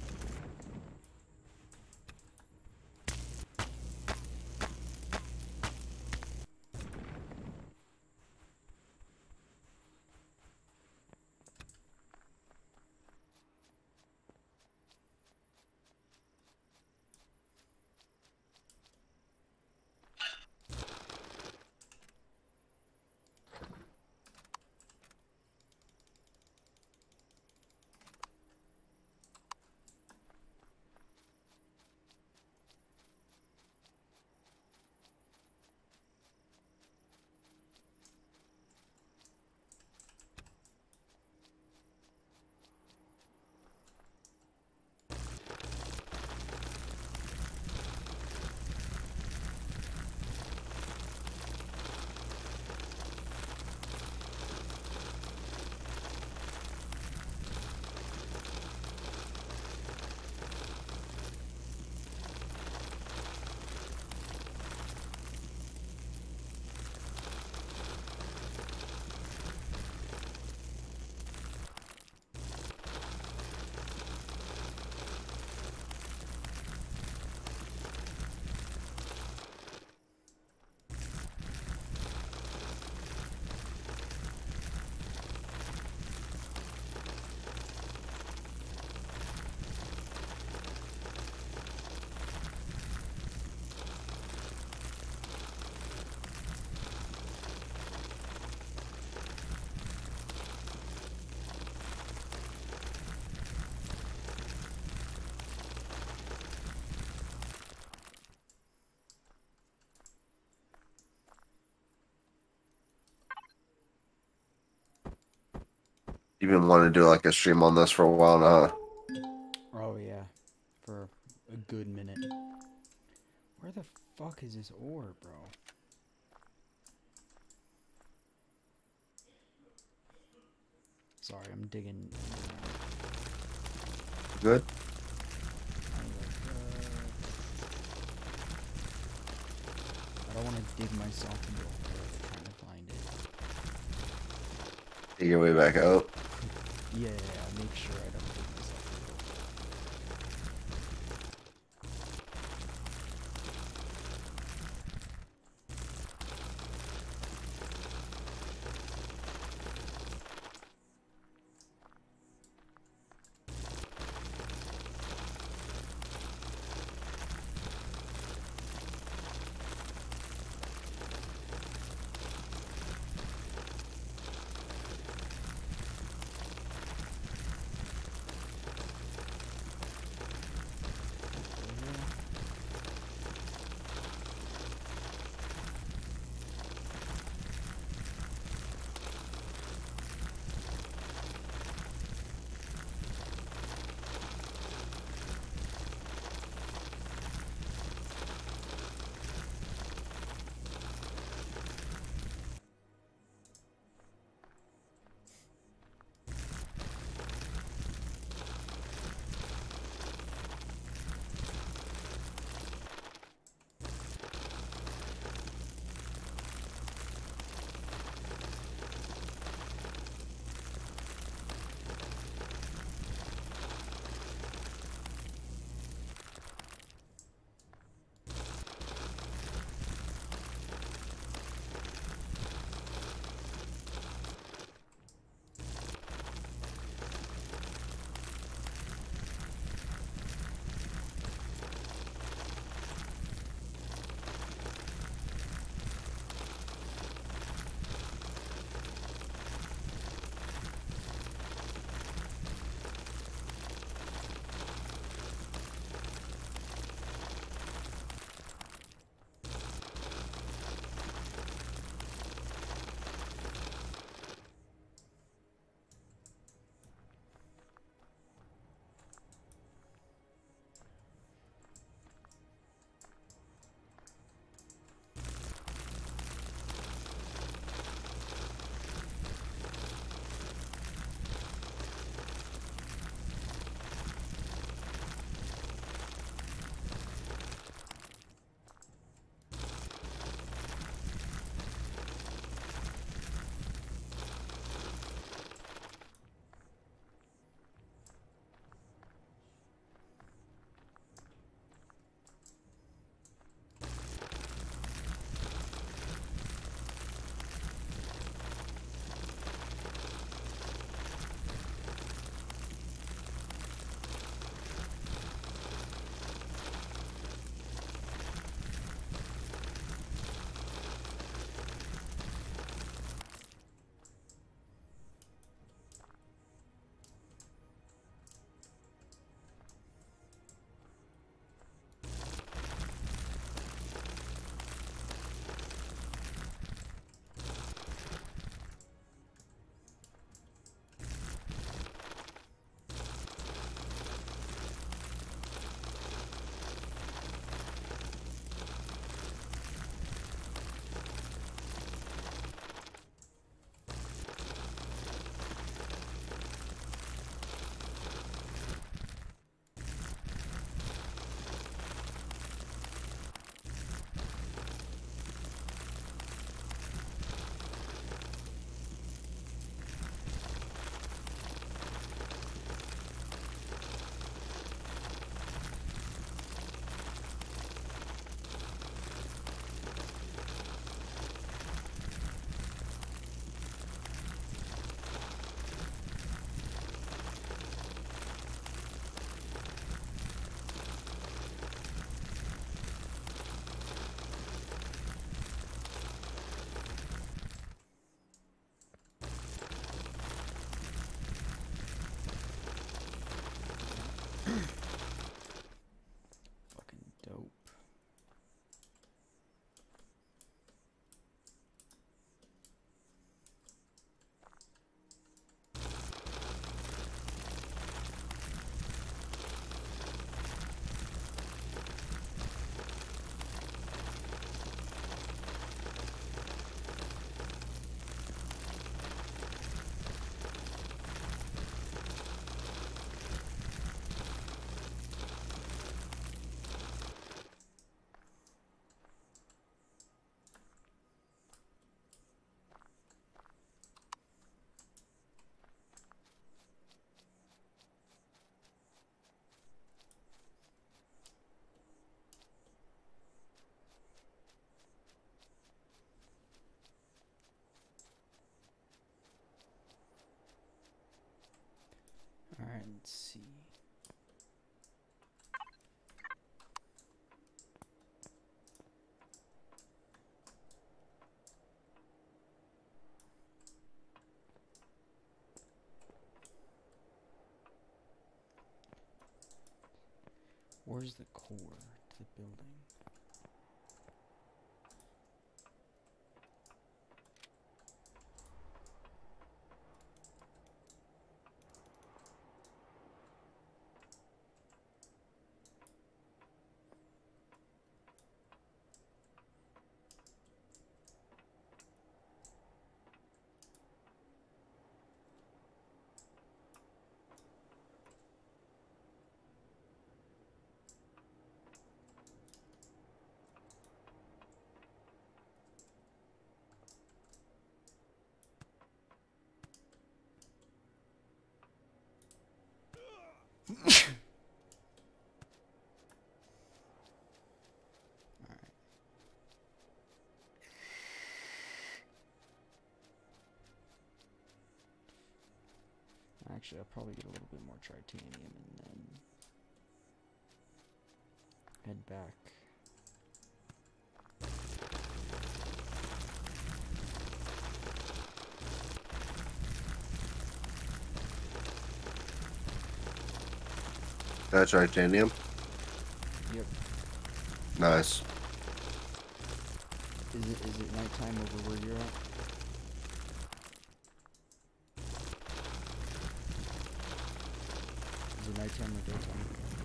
You've been wanting to do like a stream on this for a while now. Oh yeah, for a good minute. Where the fuck is this ore, bro? Sorry, I'm digging. Good. I'm like, uh, I don't want to dig myself into a hole trying to find it. Take your way back out. Yeah, yeah, yeah, make sure I don't dig myself into a hole. Alright, let's see. Where's the core to the building? Actually, I'll probably get a little bit more titanium and then head back. That's titanium. Yep. Nice. Is it is it nighttime over where you're at? Is it nighttime or daytime?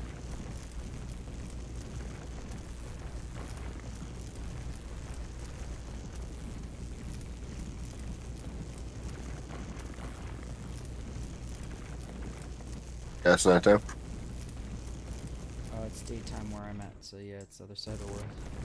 Yeah, it's nighttime. Oh, it's daytime where I'm at, so yeah, it's the other side of the world.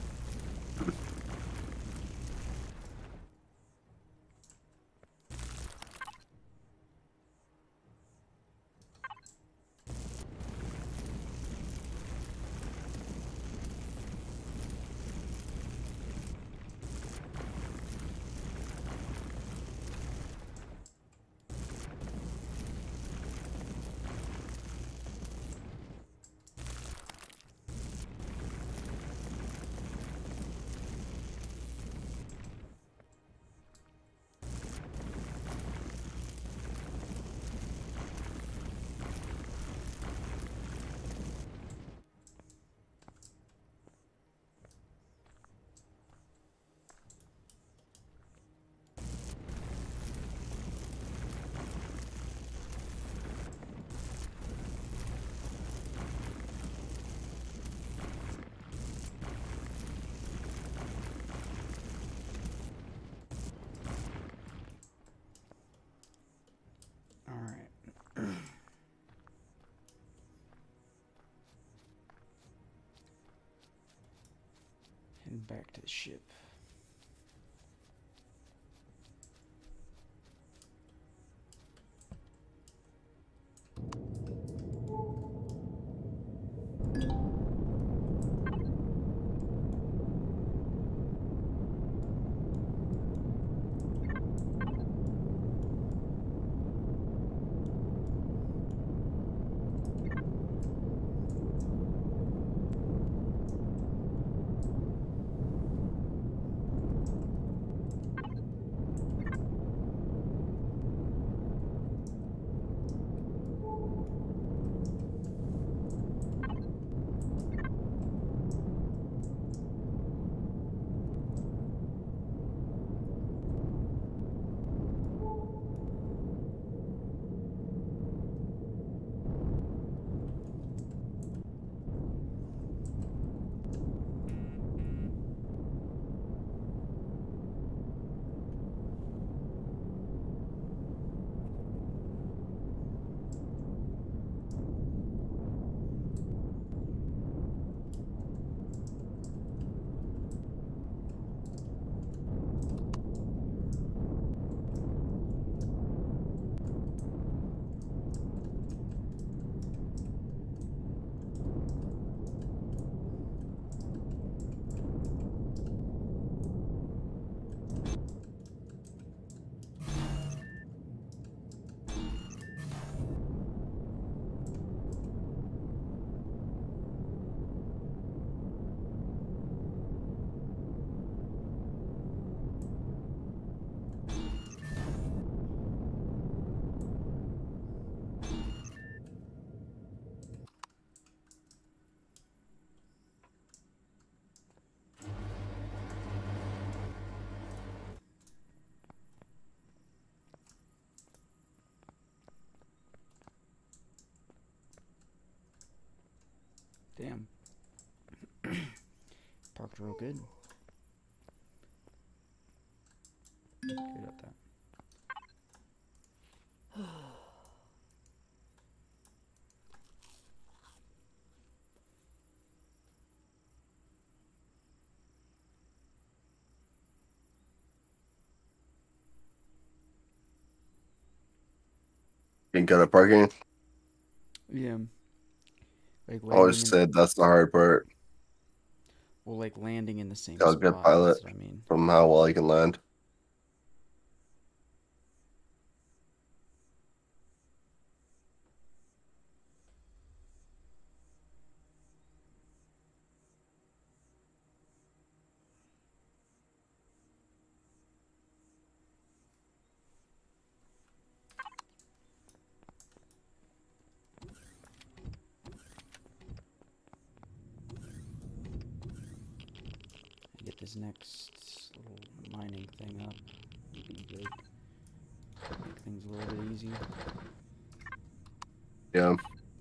Heading back to the ship. real good. Good at that. Getting good at parking. Yeah. Like I always landing in, said that's the hard part. well, like landing in the same Got a good spot. pilot That's what I mean. from how well he can land. Get this next little mining thing up. It'll be good. Make things a little bit easier. Yeah.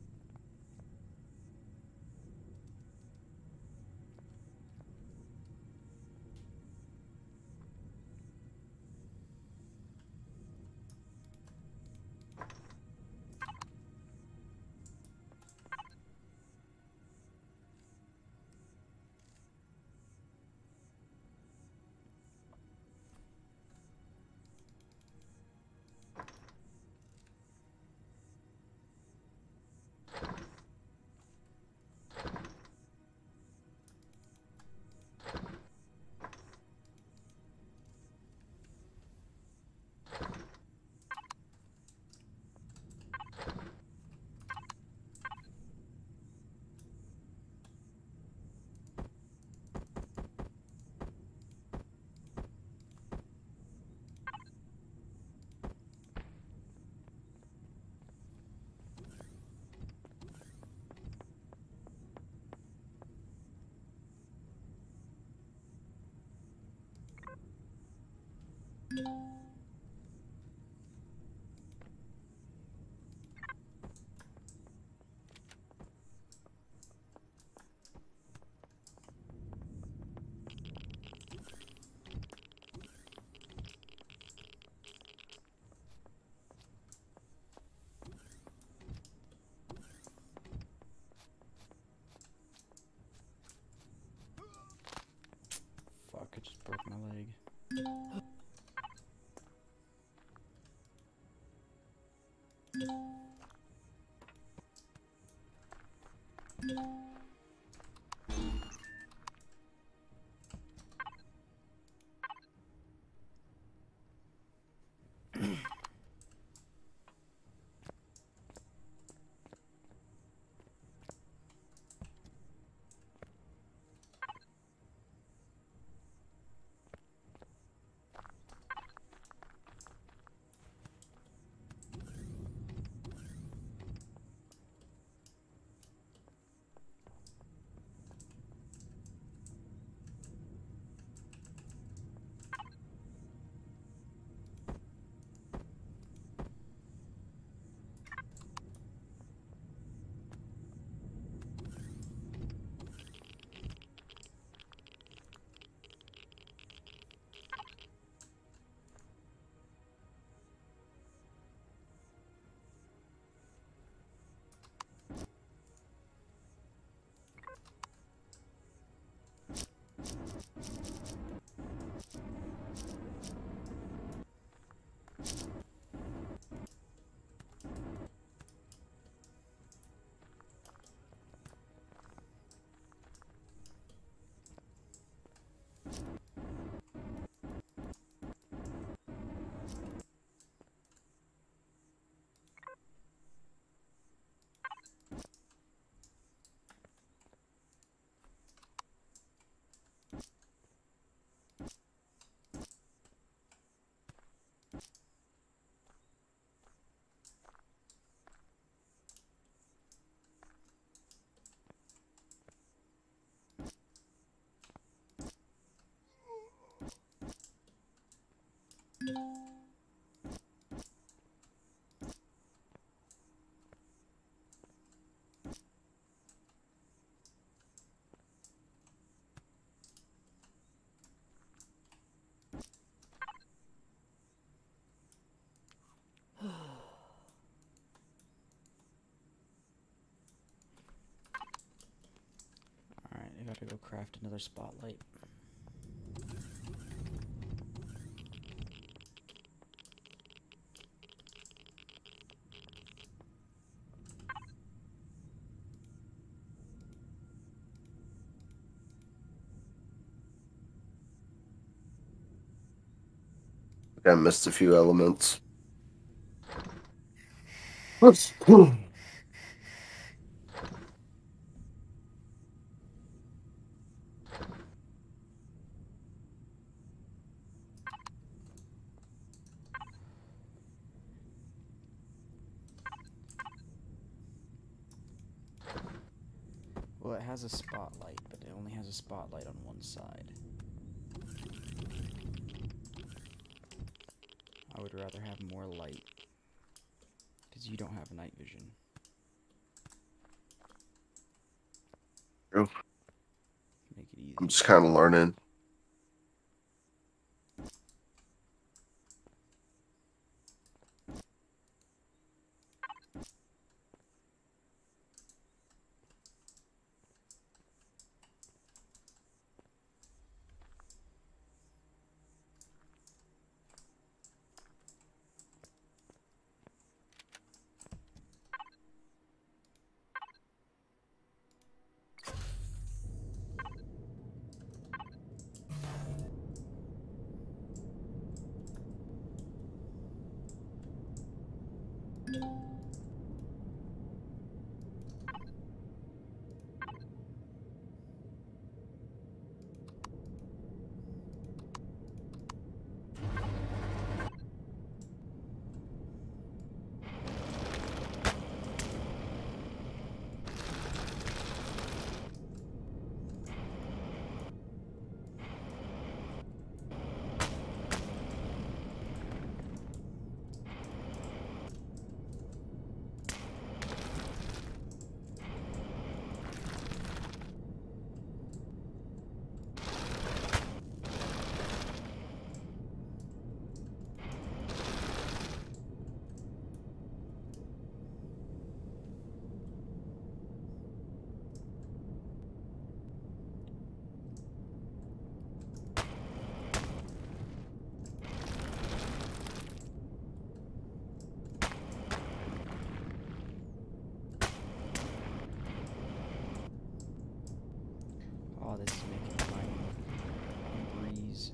Fuck, I just broke my leg. Gotta go craft another spotlight. I missed a few elements. Well, it has a spotlight, but it only has a spotlight on one side. I would rather have more light, because you don't have night vision. True. Make it easy. I'm just kind of learning. Oh, this is making my breeze.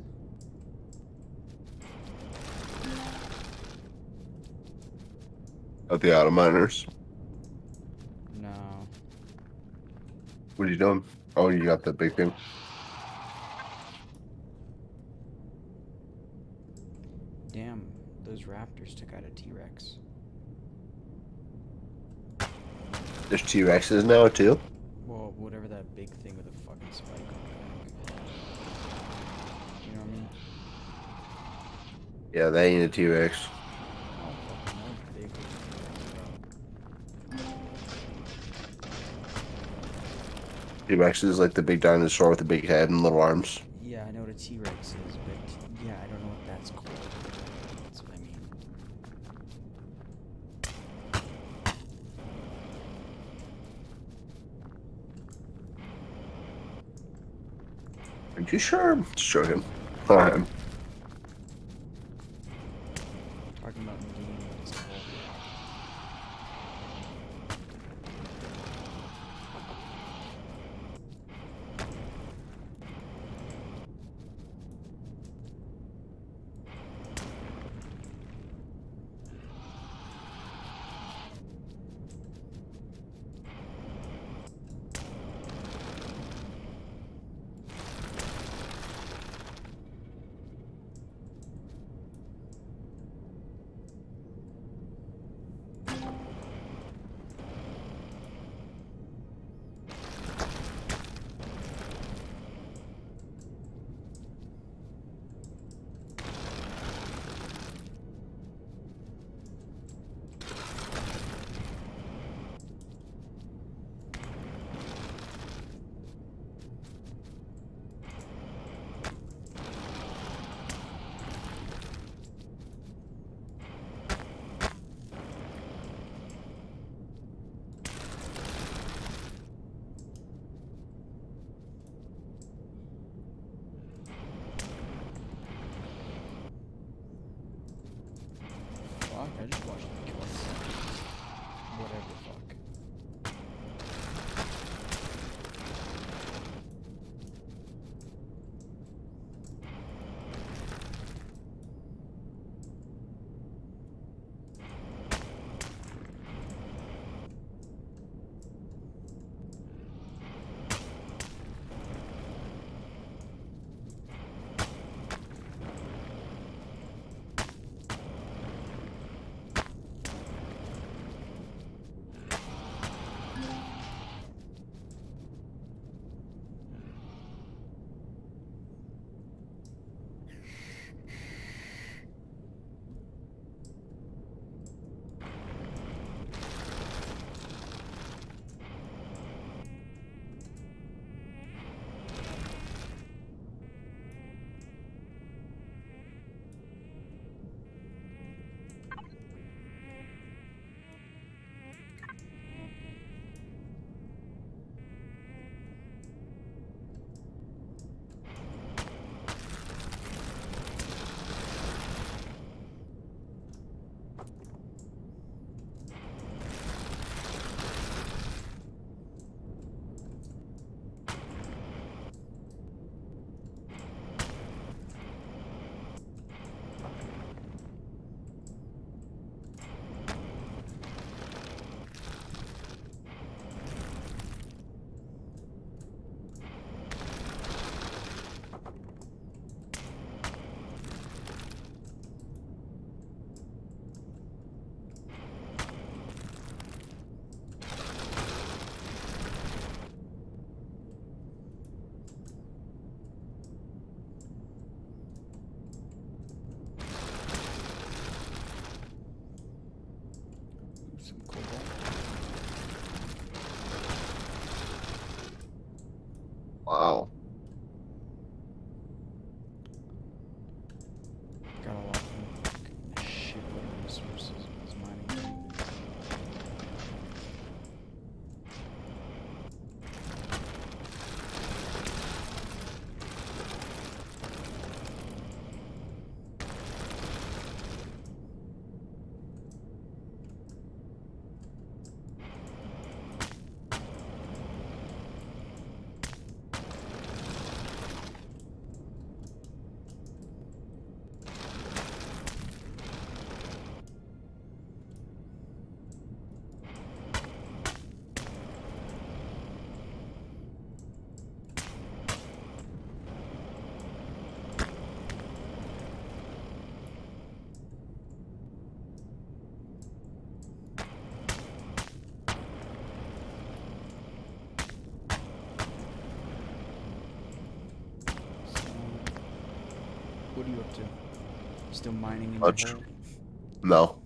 Of the auto miners. No. What are you doing? Oh, you got that big thing. Damn, those raptors took out a T-Rex. There's T-Rexes now, too? Well, whatever that big thing with a fucking spike on the back. You know what I mean? Yeah, that ain't a T-Rex. Oh, fucking no, big. T-Rex is like the big dinosaur with the big head and little arms. Yeah, I know what a T-Rex is, but yeah, I don't know what that's called. That's what I mean. Are you sure? Show him. Alright. Talking about the game, what it's called. I just watched them kill us. Whatever the fuck. Some cobalt. Wow. Got a lot of shitload of resources in this mining thing. What are you up to? Still mining in Much. your hole? No.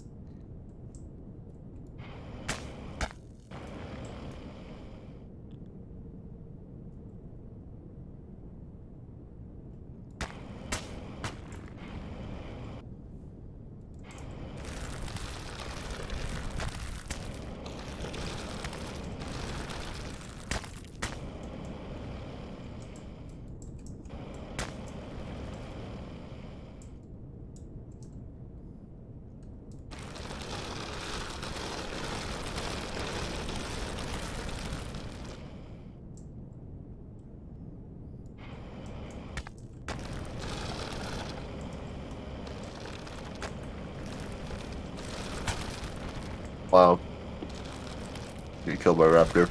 Wow. You killed my raptor.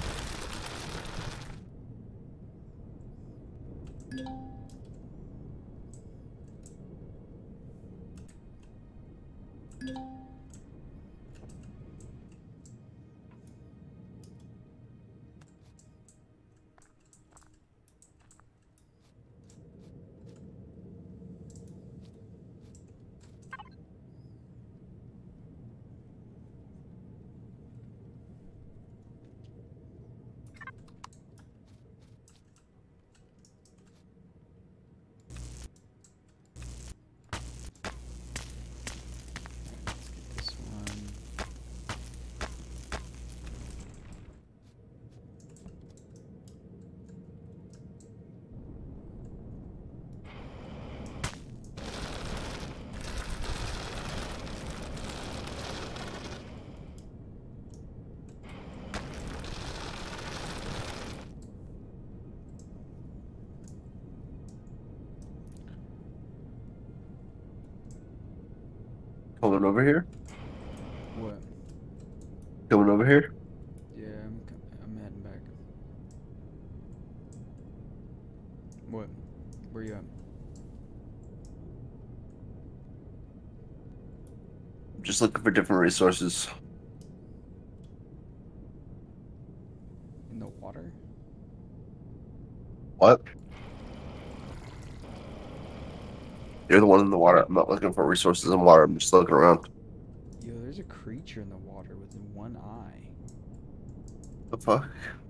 Coming over here? What? Coming over here? Yeah, I'm, co- I'm heading back. What? Where you at? Just looking for different resources. In the water? What? You're the one in the water. I'm not looking for resources in water. I'm just looking around. Yo, there's a creature in the water with one eye. The fuck?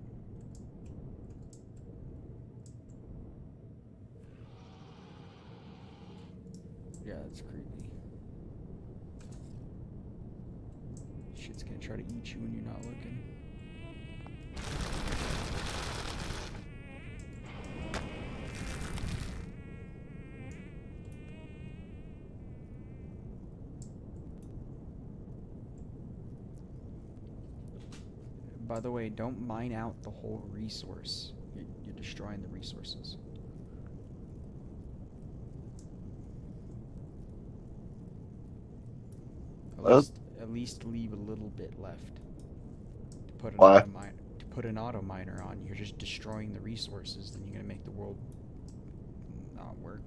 Yeah, that's creepy. Shit's gonna try to eat you when you're not looking. By the way, don't mine out the whole resource. You're, you're destroying the resources. At What? least, at least leave a little bit left. To put an Why? auto mine, to put an auto miner on, you're just destroying the resources. Then you're gonna make the world not work.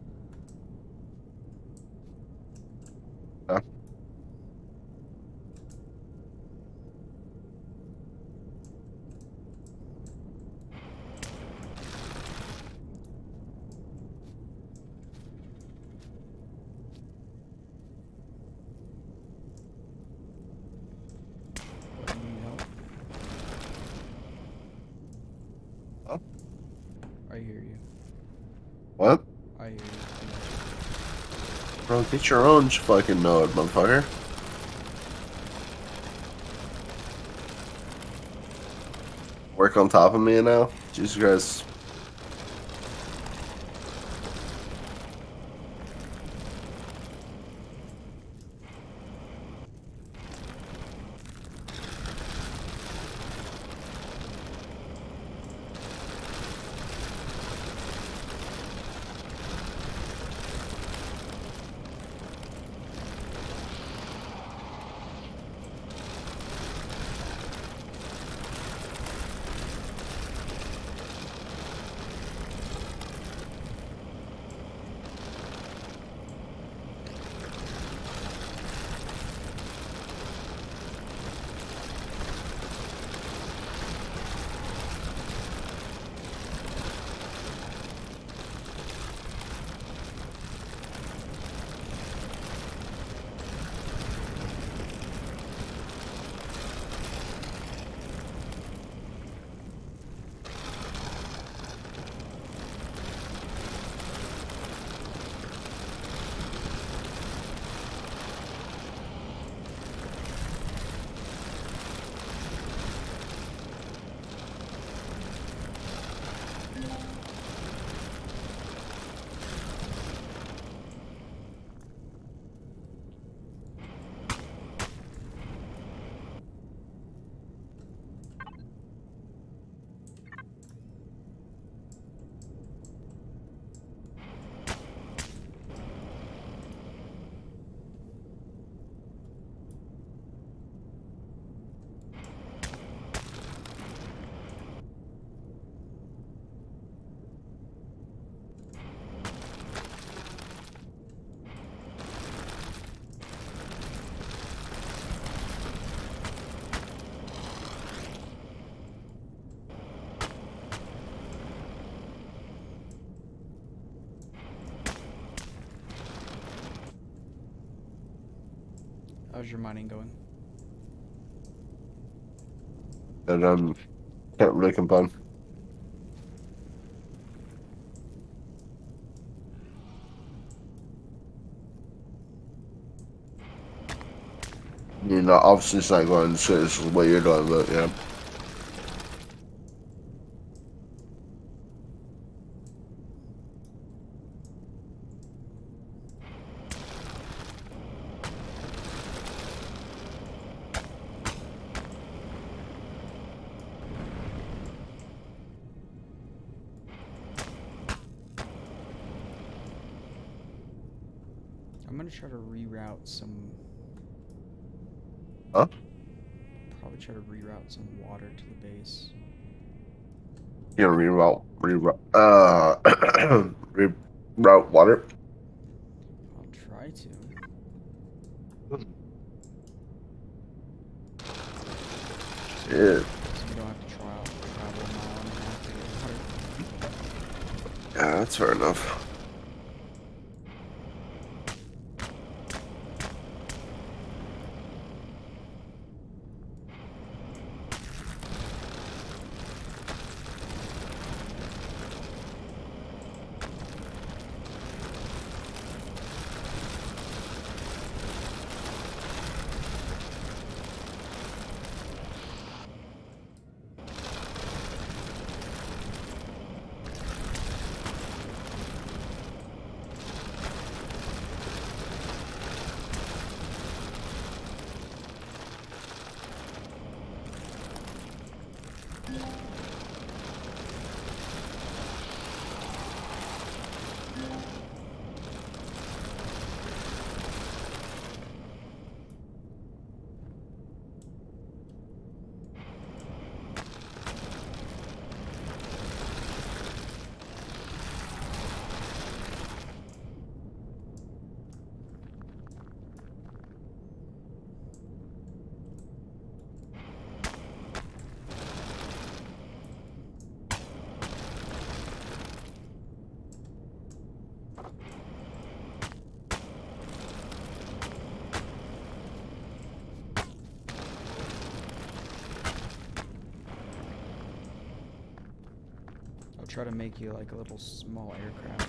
Huh? What, do you need help? Huh? I hear you. What? I hear you. Bro, get your own fucking node, motherfucker. Work on top of me now? Jesus Christ. How's your mining going? And um, can't really complain. You know, obviously it's not going to say this is what you're doing, but yeah. I'm gonna try to reroute some Huh? Probably try to reroute some water to the base. You know, reroute, reroute, uh, reroute water. I'll try to. Yeah, So you don't have to try out travel a mile and a half to get water. yeah, that's fair enough. I'll try to make you like a little small aircraft.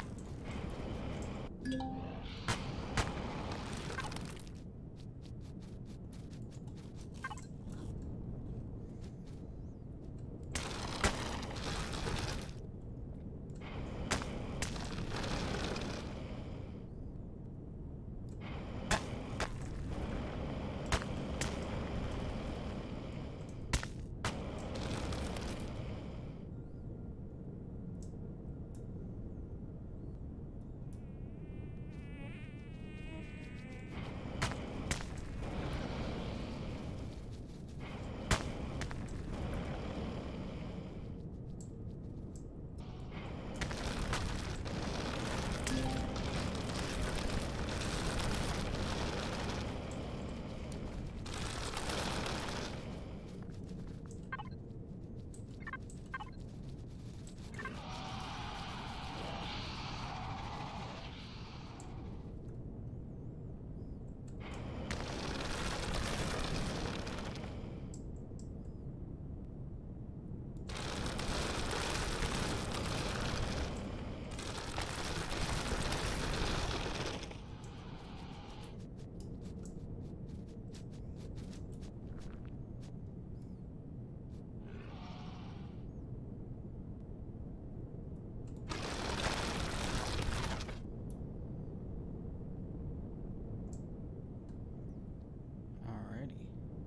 Alrighty.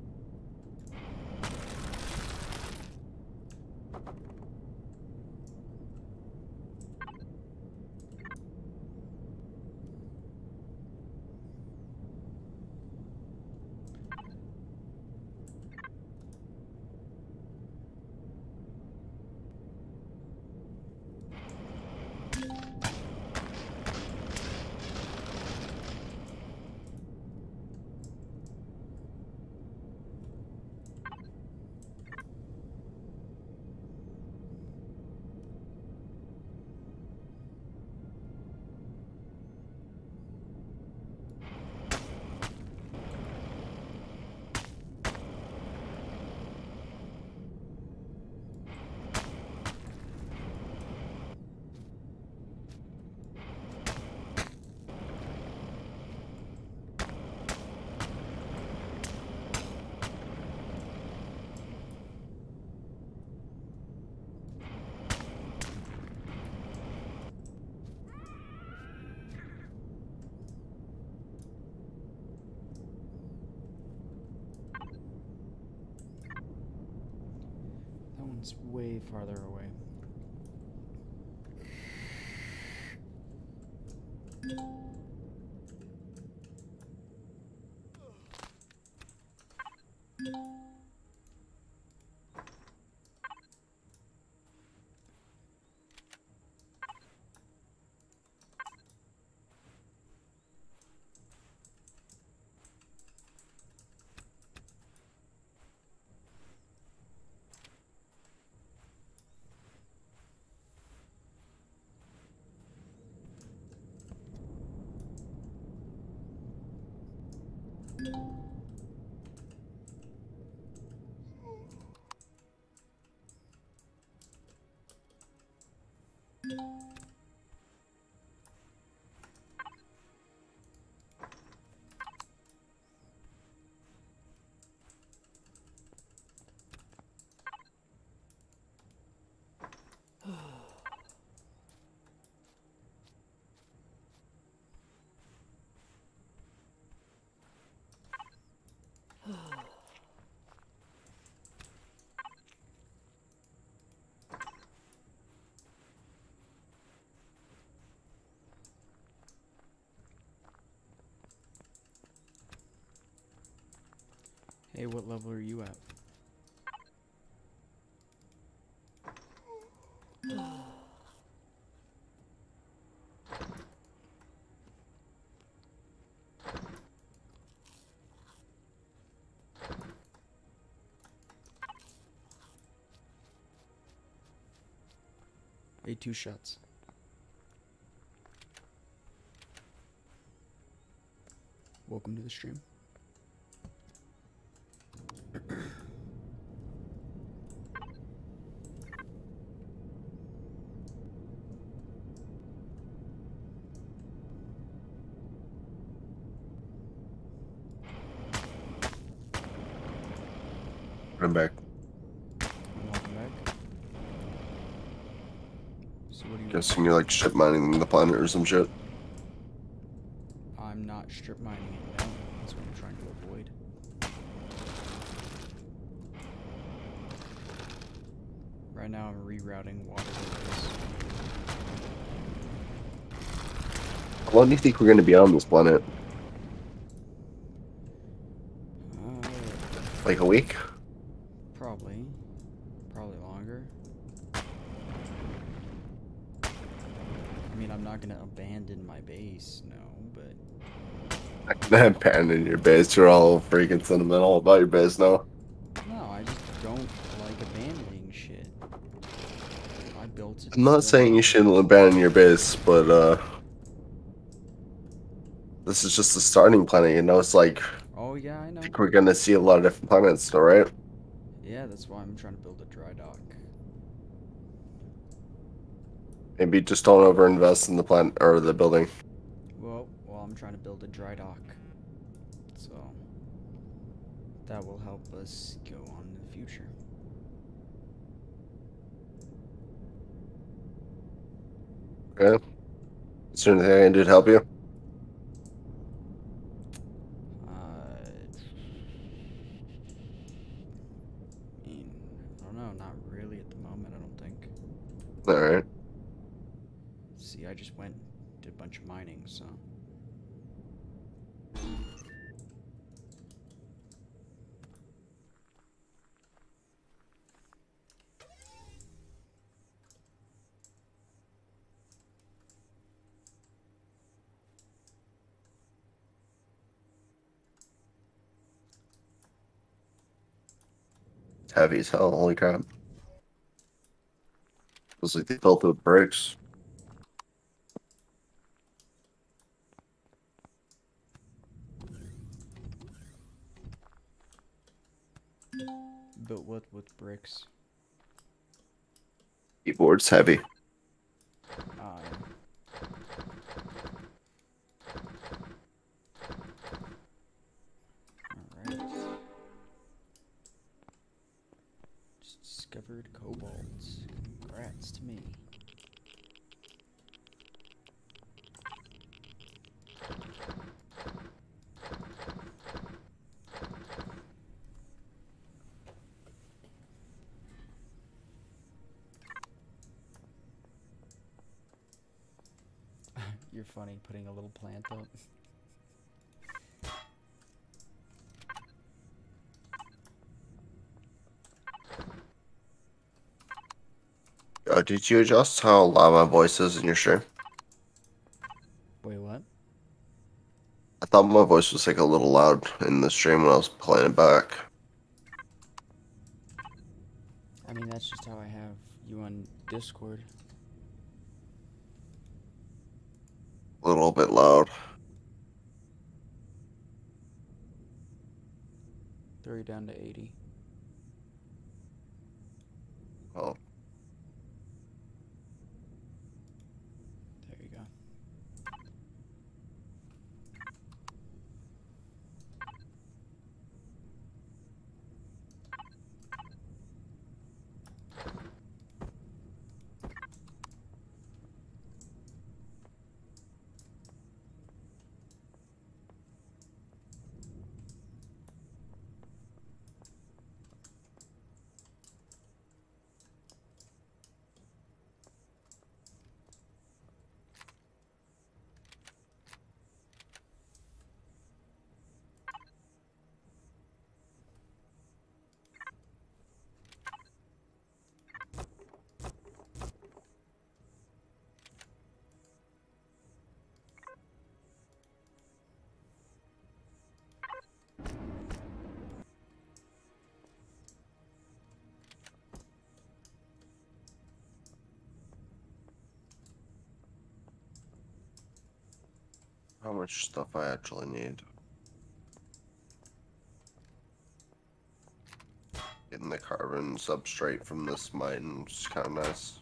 That one's way farther away. Hey, what level are you at? Hey, two shots. Welcome to the stream. I'm back. Welcome back. So what do you? Guessing you're like ship mining the planet or some shit. I'm not strip mining it. No, that's what I'm trying to avoid. Right now, I'm rerouting water levels. How long do you think we're going to be on this planet? Uh, Like a week? probably. Probably longer. I mean, I'm not gonna abandon my base, no, but... I'm gonna abandon your base. You're all freaking sentimental about your base now. No, I just don't like abandoning shit. I built it. I'm not saying you shouldn't abandon your base, but uh, this is just the starting planet. You know, it's like Oh yeah, I I know. think we're gonna see a lot of different planets, still, right? Yeah, that's why I'm trying to build a dry dock. Maybe just don't overinvest in the planet or the building. Well, well, I'm trying to build a dry dock. So that will help us go on in the future. Okay. Is there anything I can do to help you? Uh, I mean, I don't know, not really at the moment, I don't think. All right. See, I just went, did a bunch of mining, so. It's heavy as hell. Holy crap. Looks like they built it with bricks. Built what with bricks? Keyboard's heavy. Uh, Alright. Just discovered cobalt. Congrats to me. You're funny putting a little plant up. Uh, did you adjust how loud my voice is in your stream? Wait, what? I thought my voice was like a little loud in the stream when I was playing it back. I mean, that's just how I have you on Discord. A little bit loud. Three down to eighty. Oh, There you go. how much stuff I actually need. Getting the carbon substrate from this mine is kind of nice.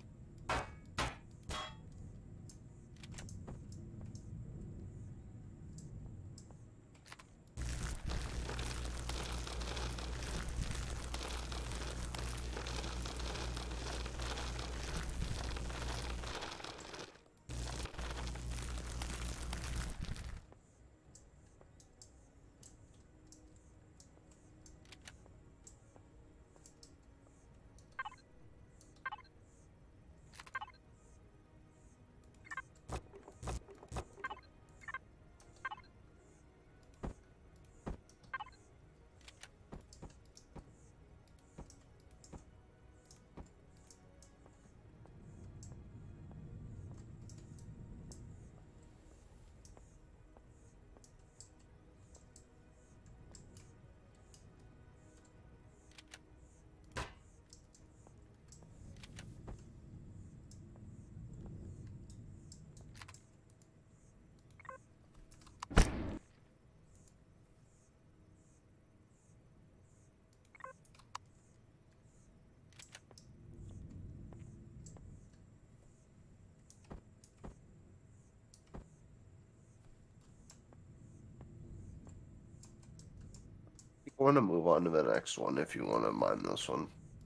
I want to move on to the next one if you want to mine this one.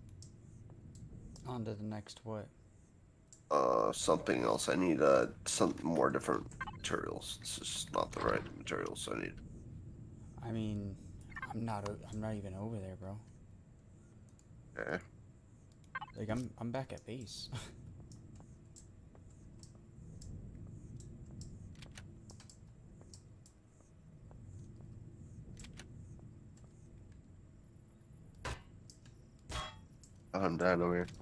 On to the next what? Uh, something else. I need uh some more different materials. This is not the right materials I need. I mean, I'm not. o- I'm not even over there, bro. Okay. Like I'm. I'm back at base. I'm down over here.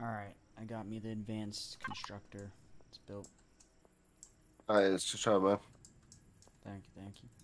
Alright, I got me the advanced constructor. It's built. Alright, let's just try, man. Thank you, thank you.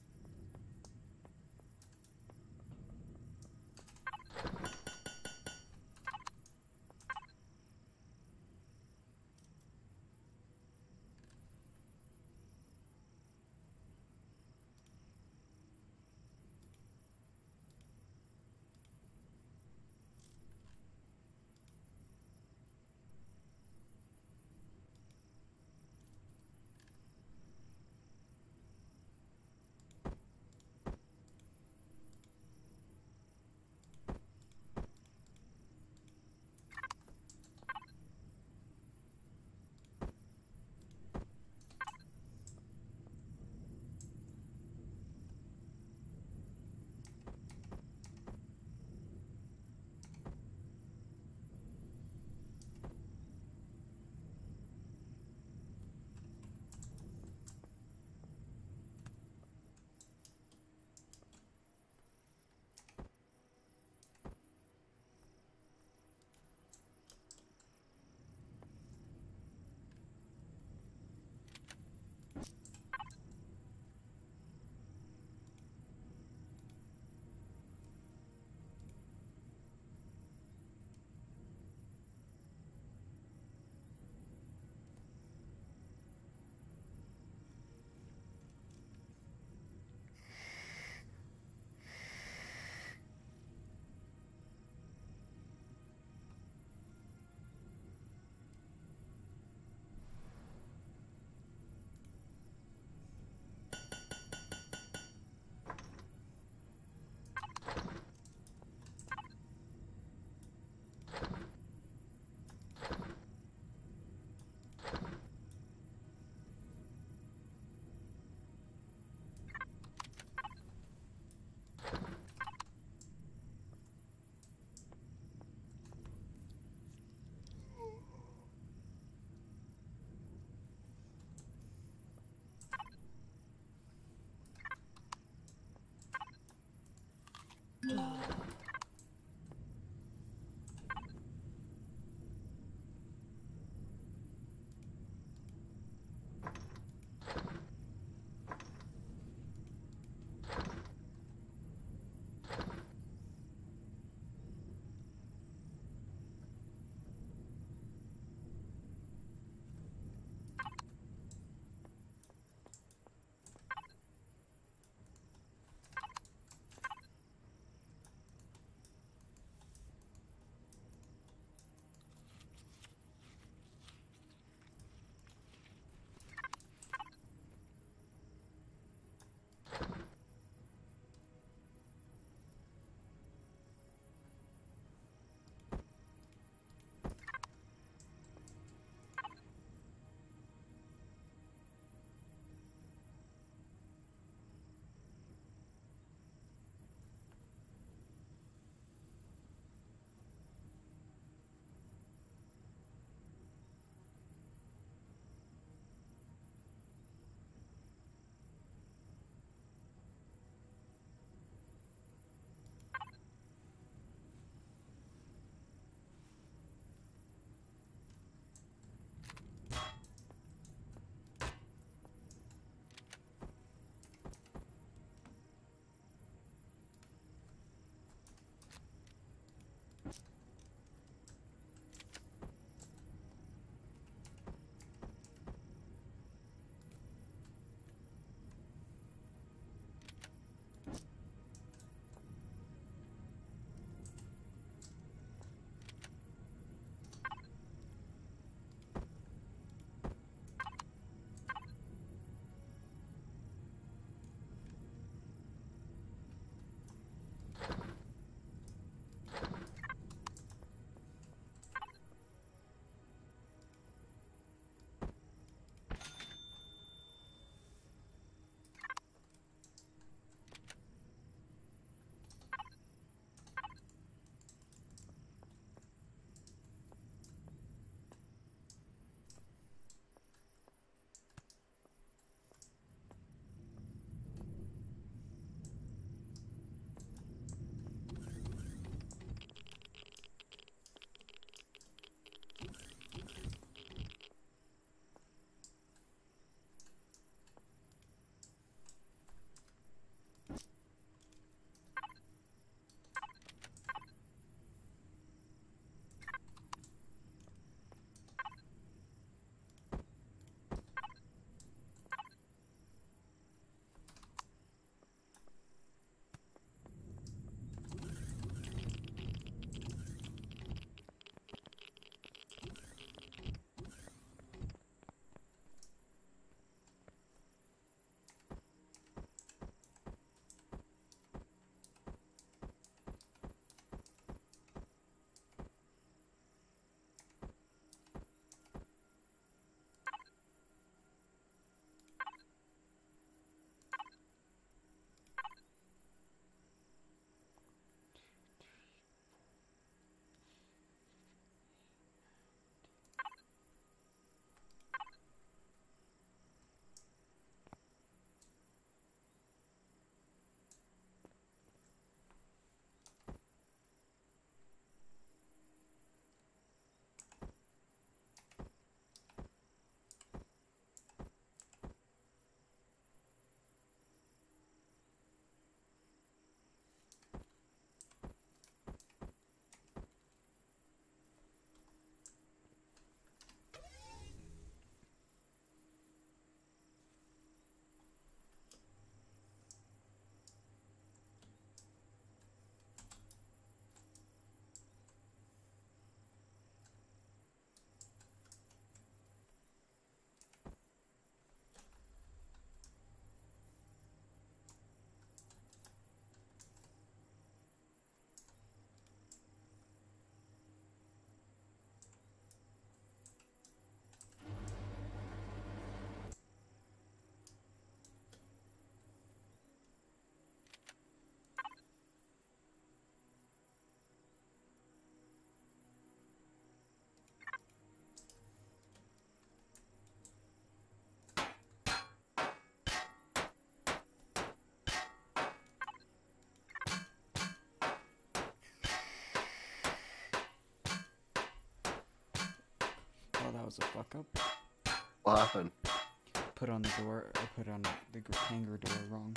was a fuck up. What happened? Put on the door, I put on the gr- hangar door wrong.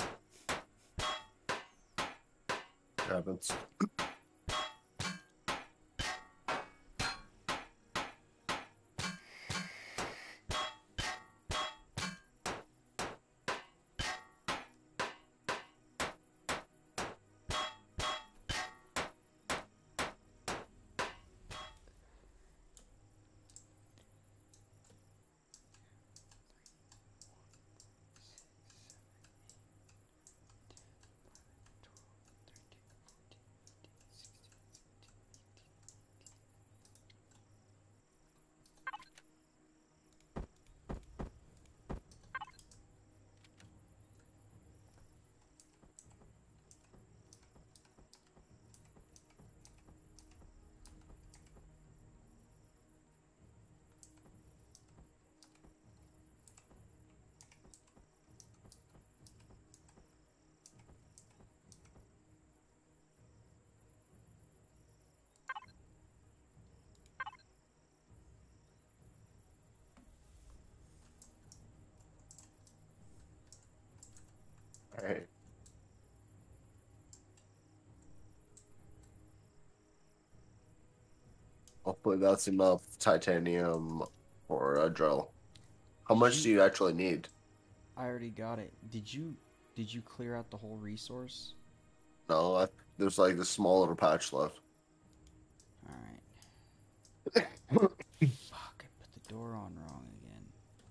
Happens. Alright. Hopefully that's enough titanium for a drill. How Did much you- do you actually need? I already got it. Did you did you clear out the whole resource? No, I, there's like this small little patch left. Alright. Fuck, I put the door on wrong again.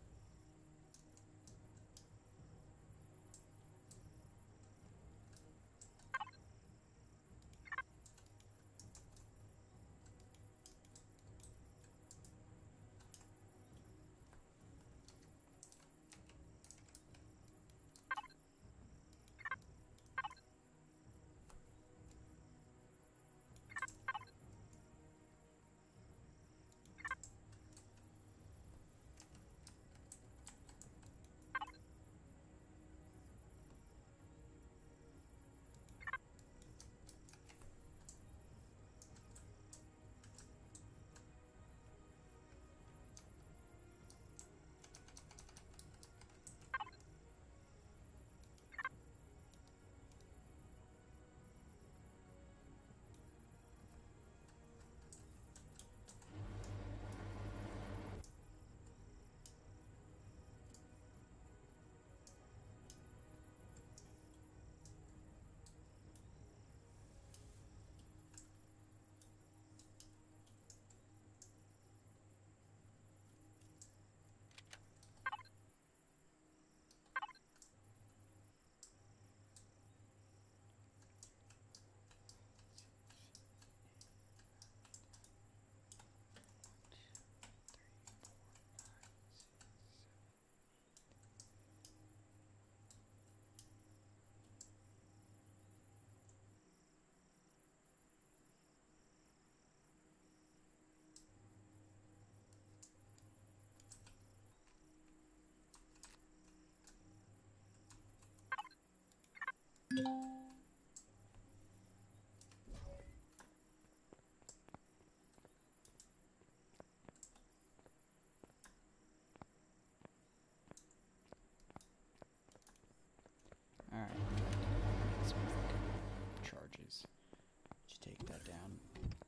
Alright. Get some fucking charges. Just take that down.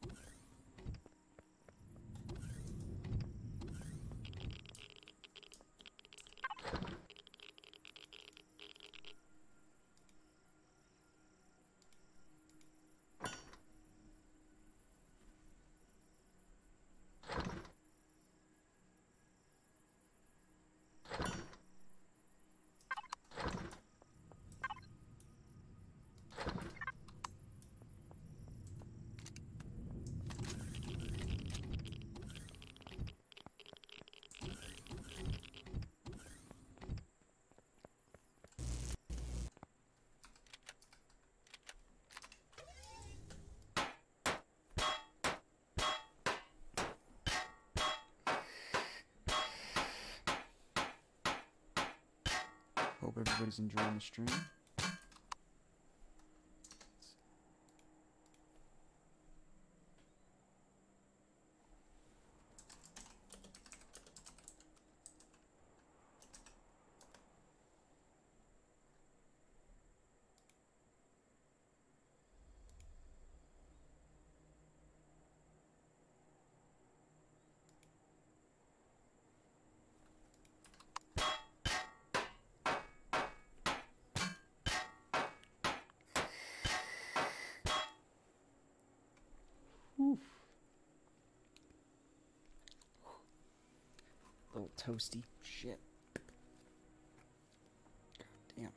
Hope everybody's enjoying the stream. toasty. Shit. Damn.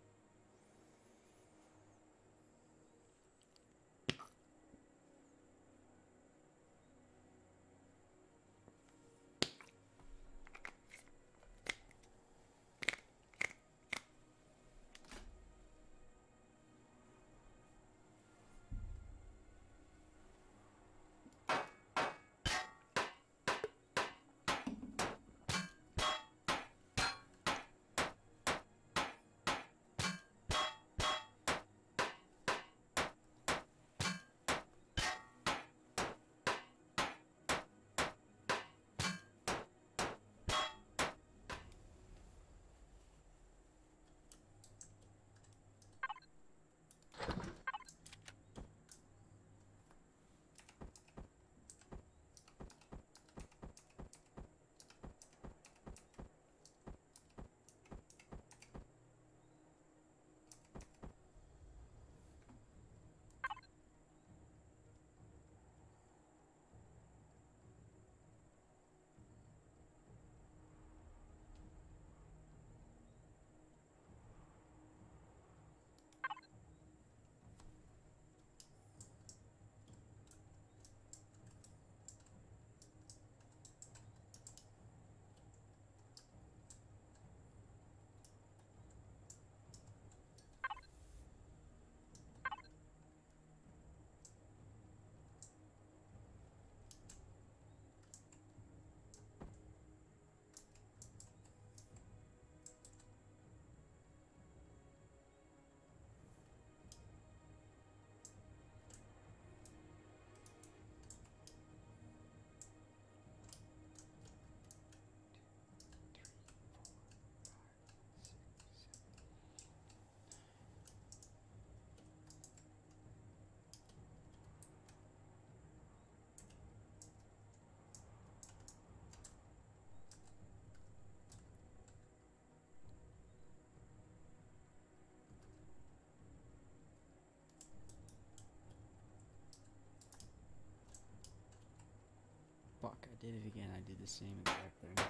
Fuck, I did it again. I did the same exact thing.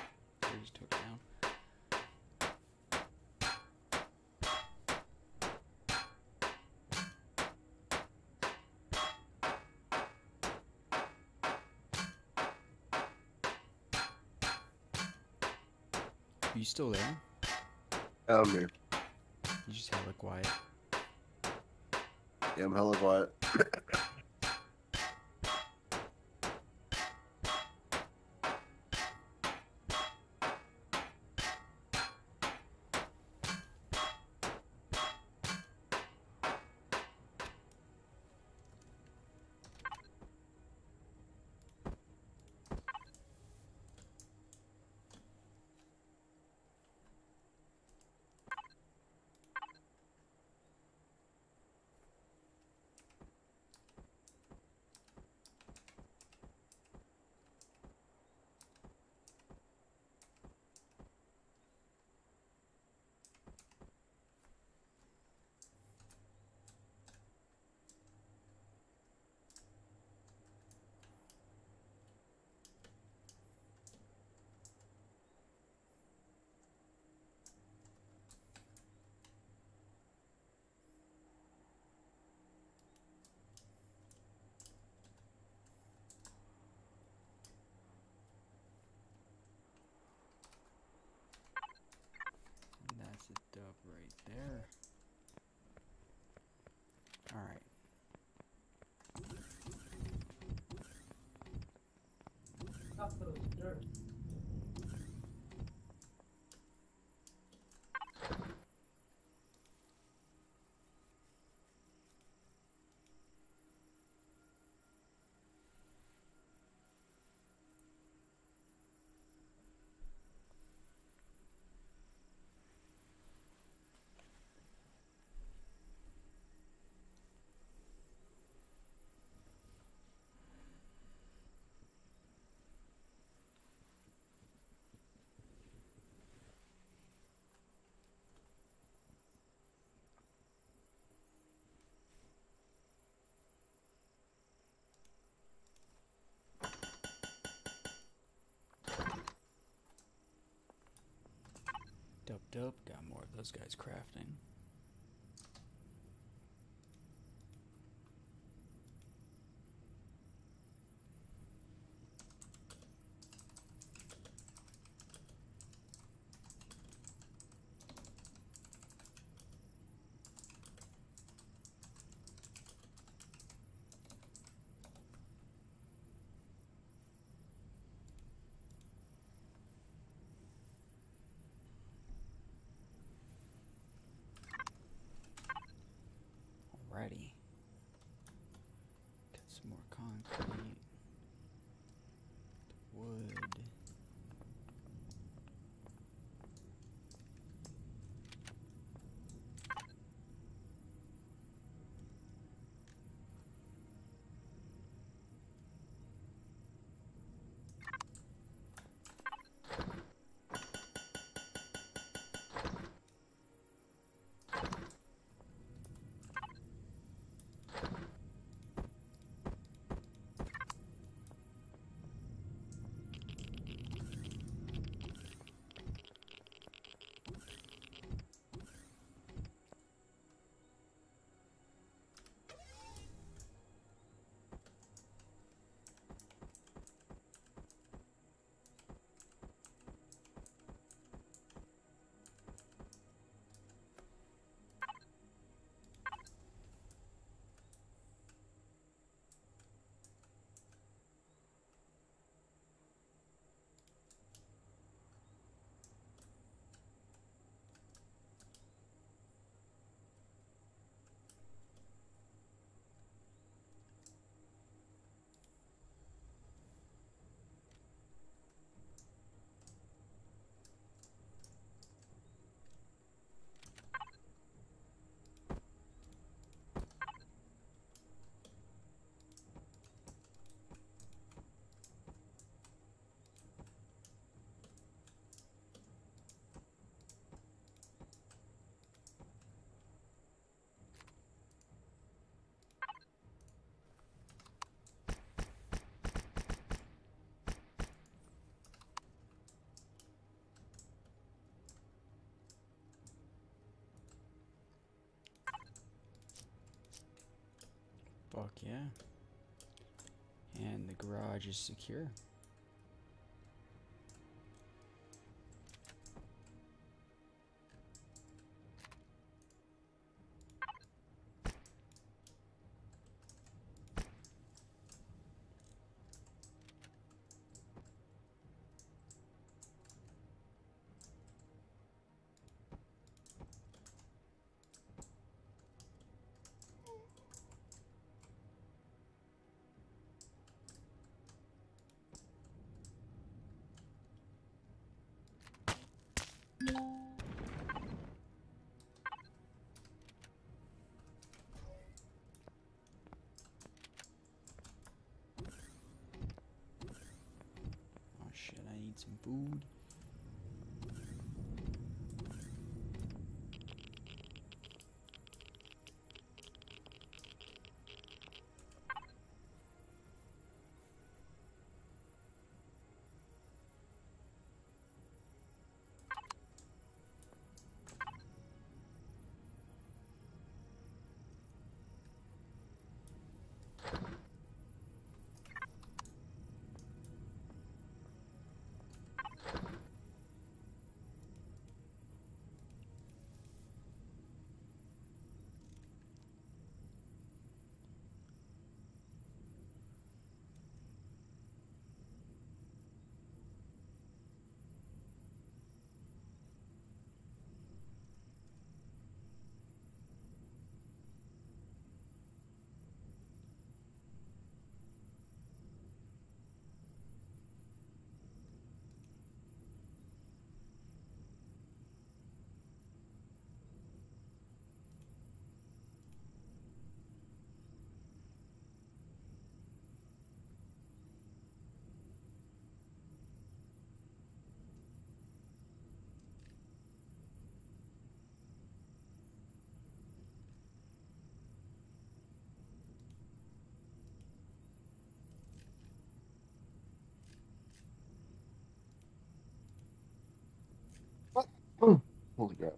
I just took it down. Are you still there? I'm here. You just hella quiet. Yeah, I'm hella quiet. And that's a dub right there. Alright. Dope, dope. Got more of those guys crafting. Alrighty. Got some more concrete. Wood. Fuck yeah. And the garage is secure. Oh shit, I need some food. Holy crap.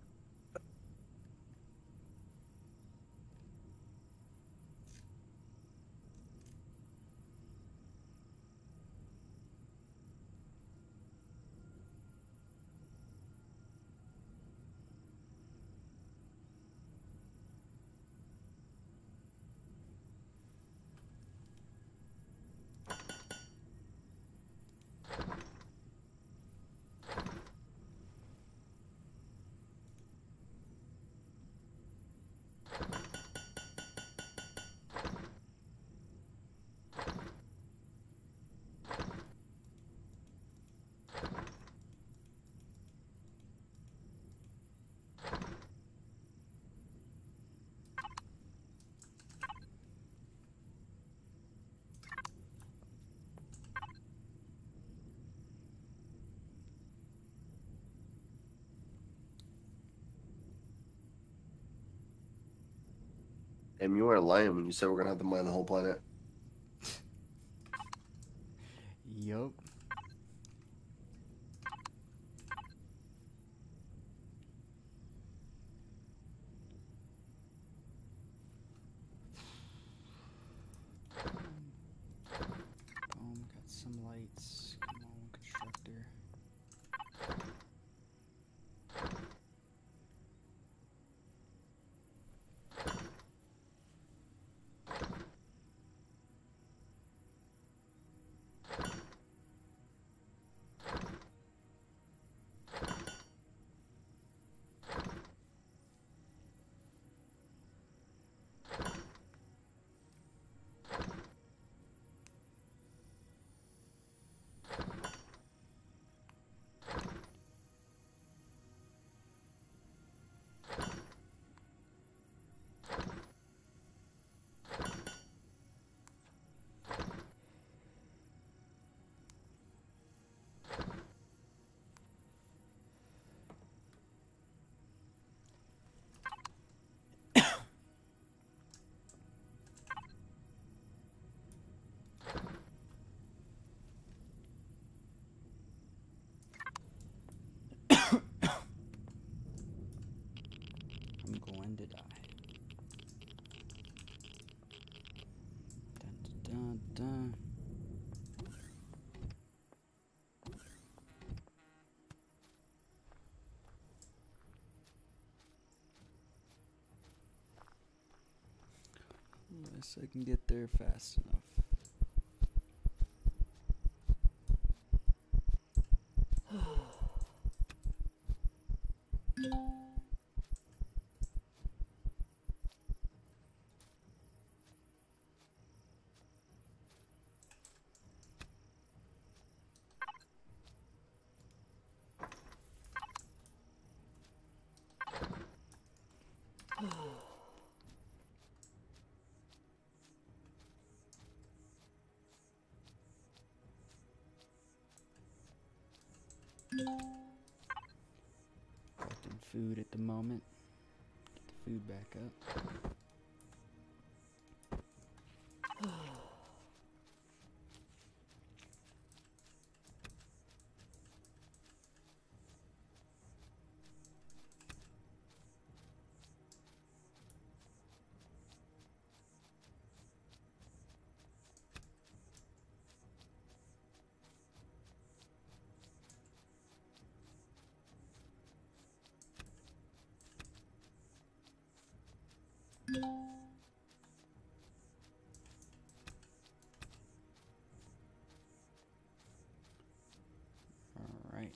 Damn, you weren't lying when you said we're gonna have to mine the whole planet. Yup. Boom, got some lights. Come on, constructor. I'm going to die. Dun, dun, dun, dun. Unless I can get there fast enough. Collecting food at the moment. Get the food back up. All right.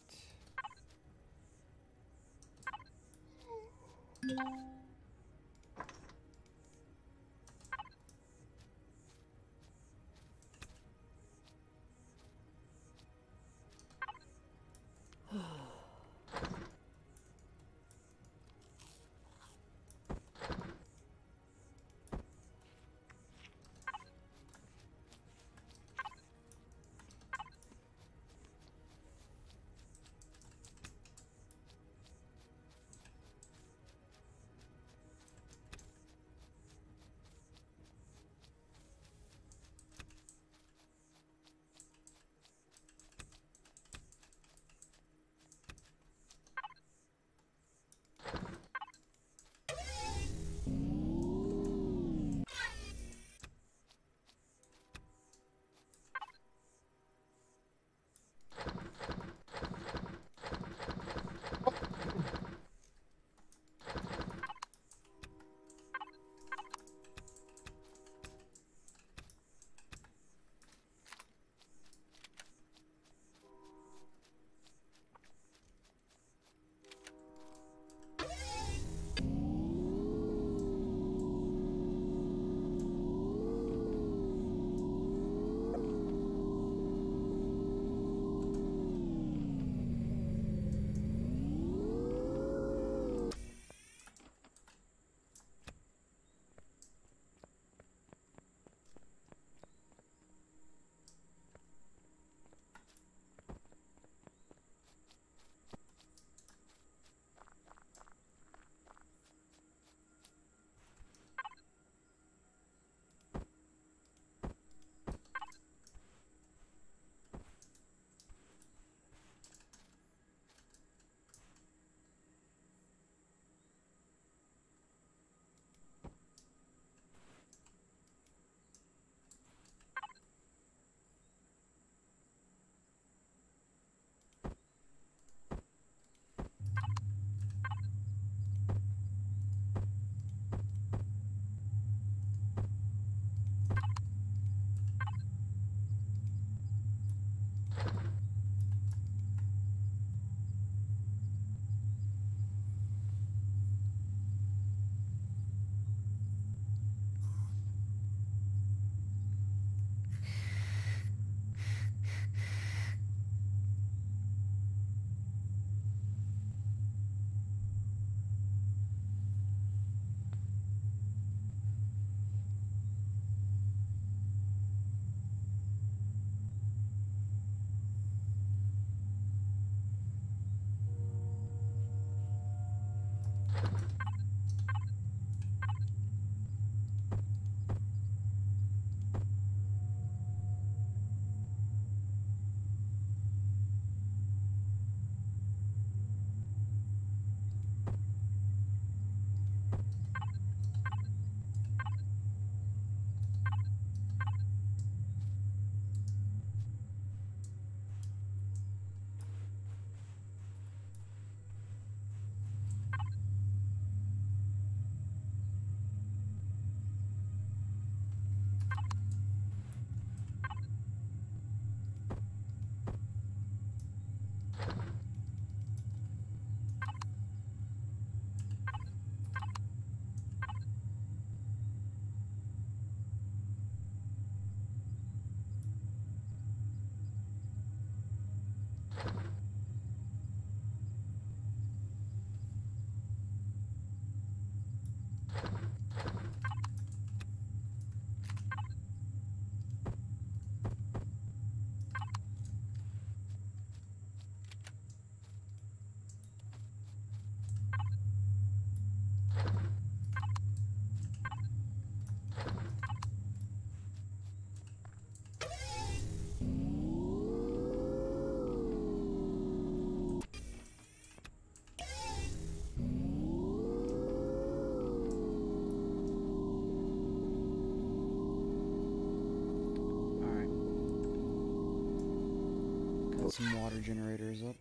some water generators up.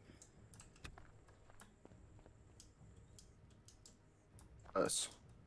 Nice.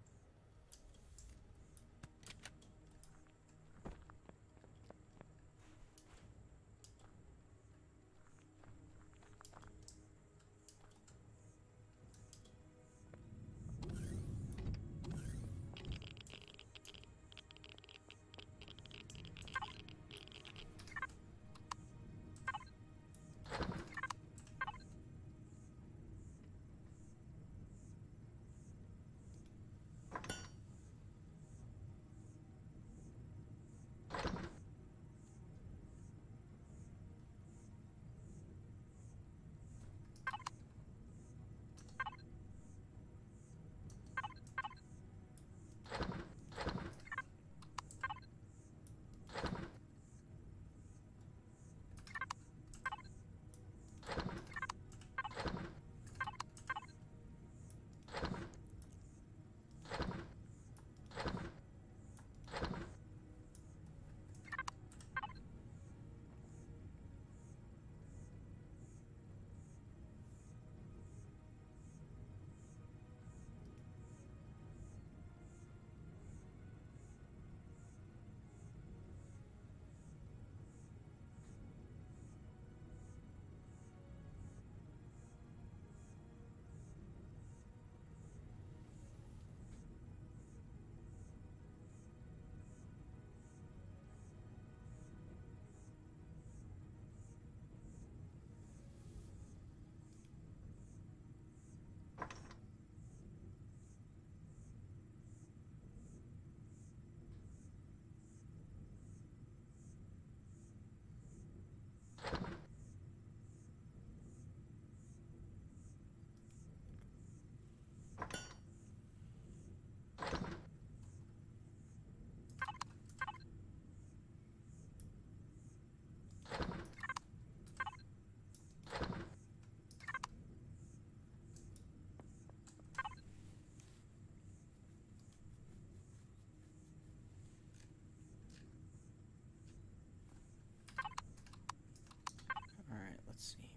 Alright, let's see.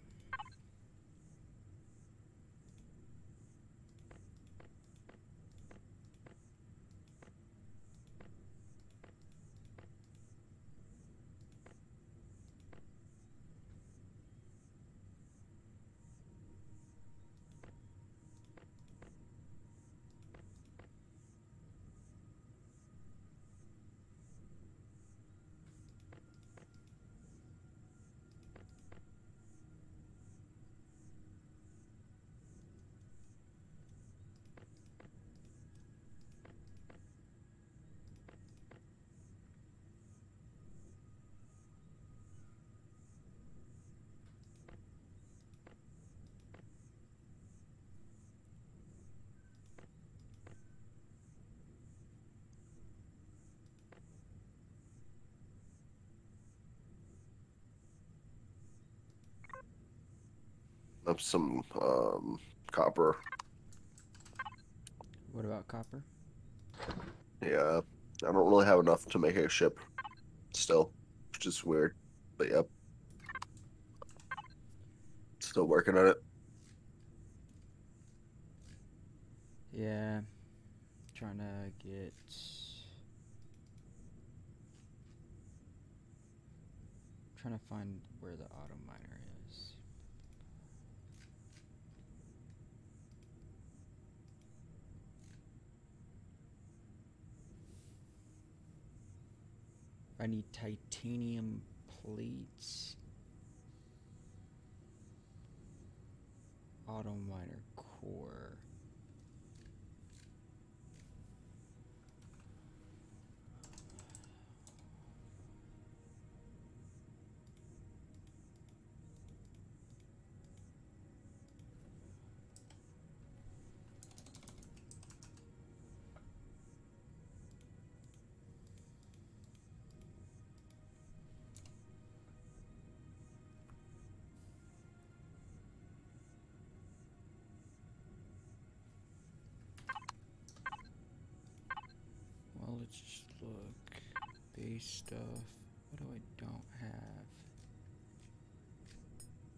Up some um, copper. What about copper? Yeah, I don't really have enough to make a ship still, which is weird. But yep, still working on it. Yeah, trying to get trying to find where the auto miner is. I need titanium plates. Auto miner core. Well, let's just look. Base stuff. What do I don't have?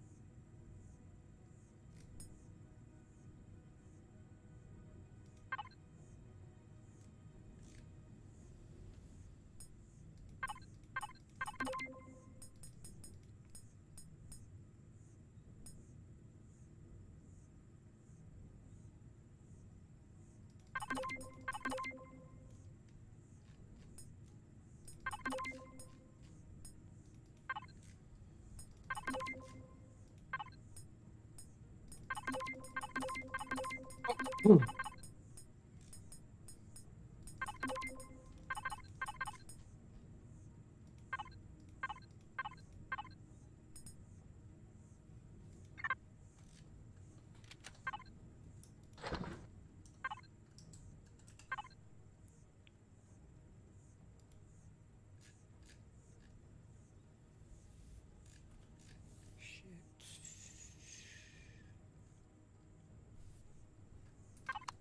Shit.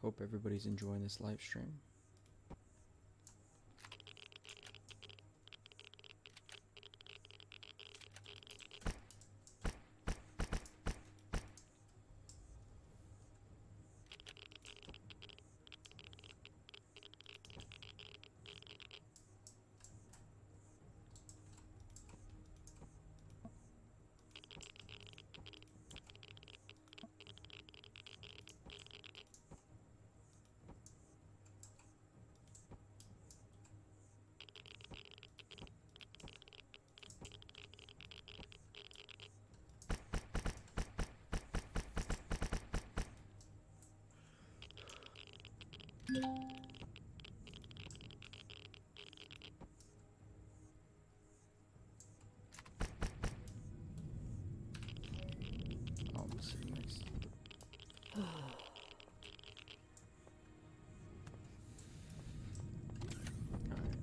Hope everybody's enjoying this live stream. Oh, I'm sitting next. Alright.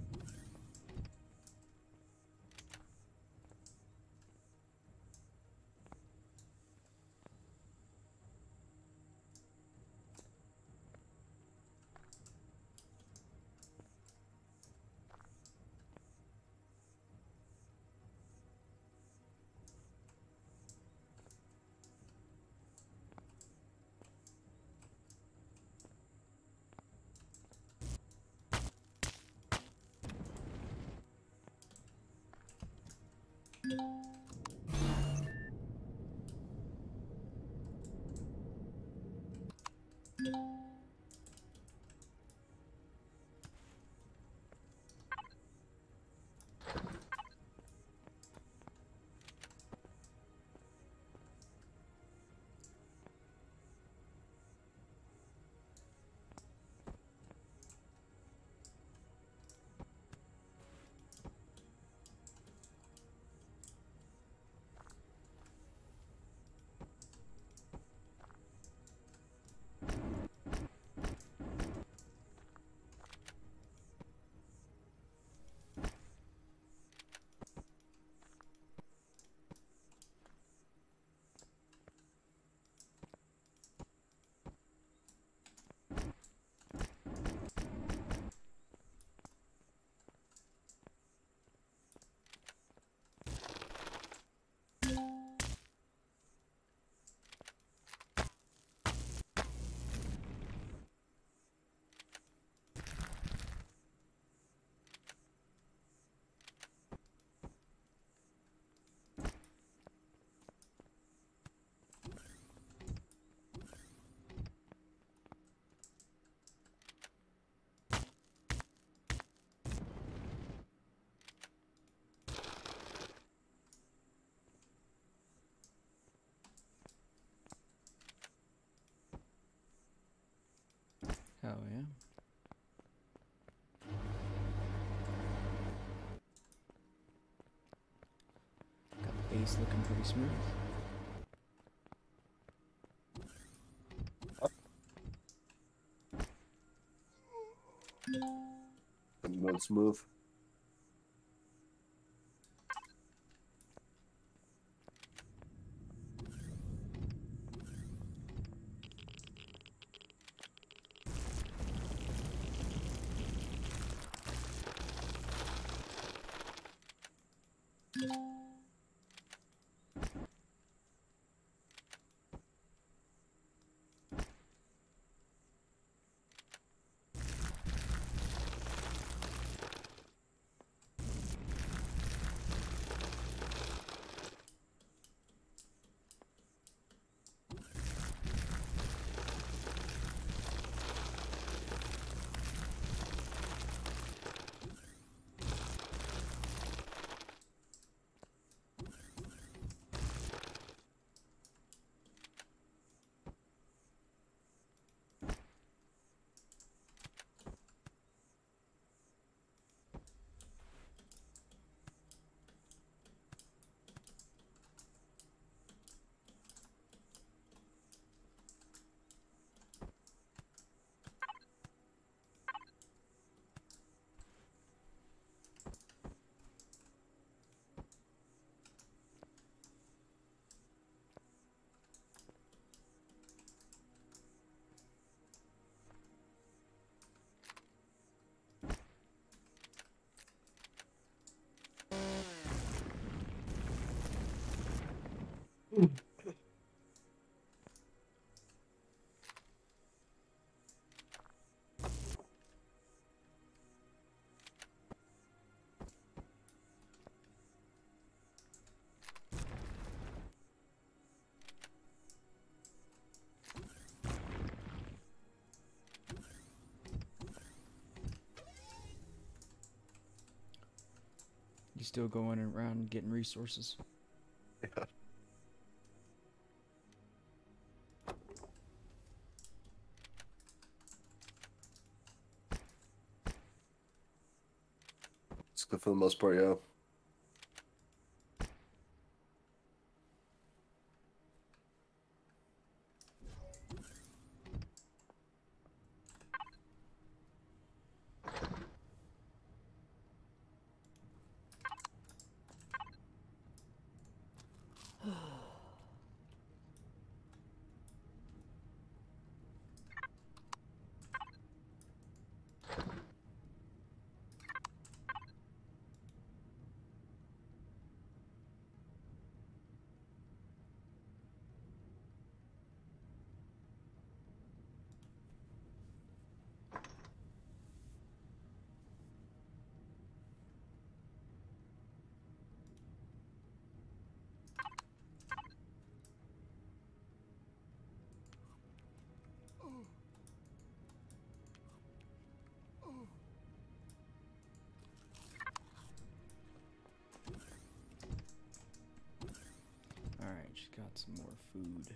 Hell yeah. Got the base looking pretty smooth. Going smooth. can still go in and around getting resources. Yeah. It's good for the most part, yeah. Alright, just got some more food.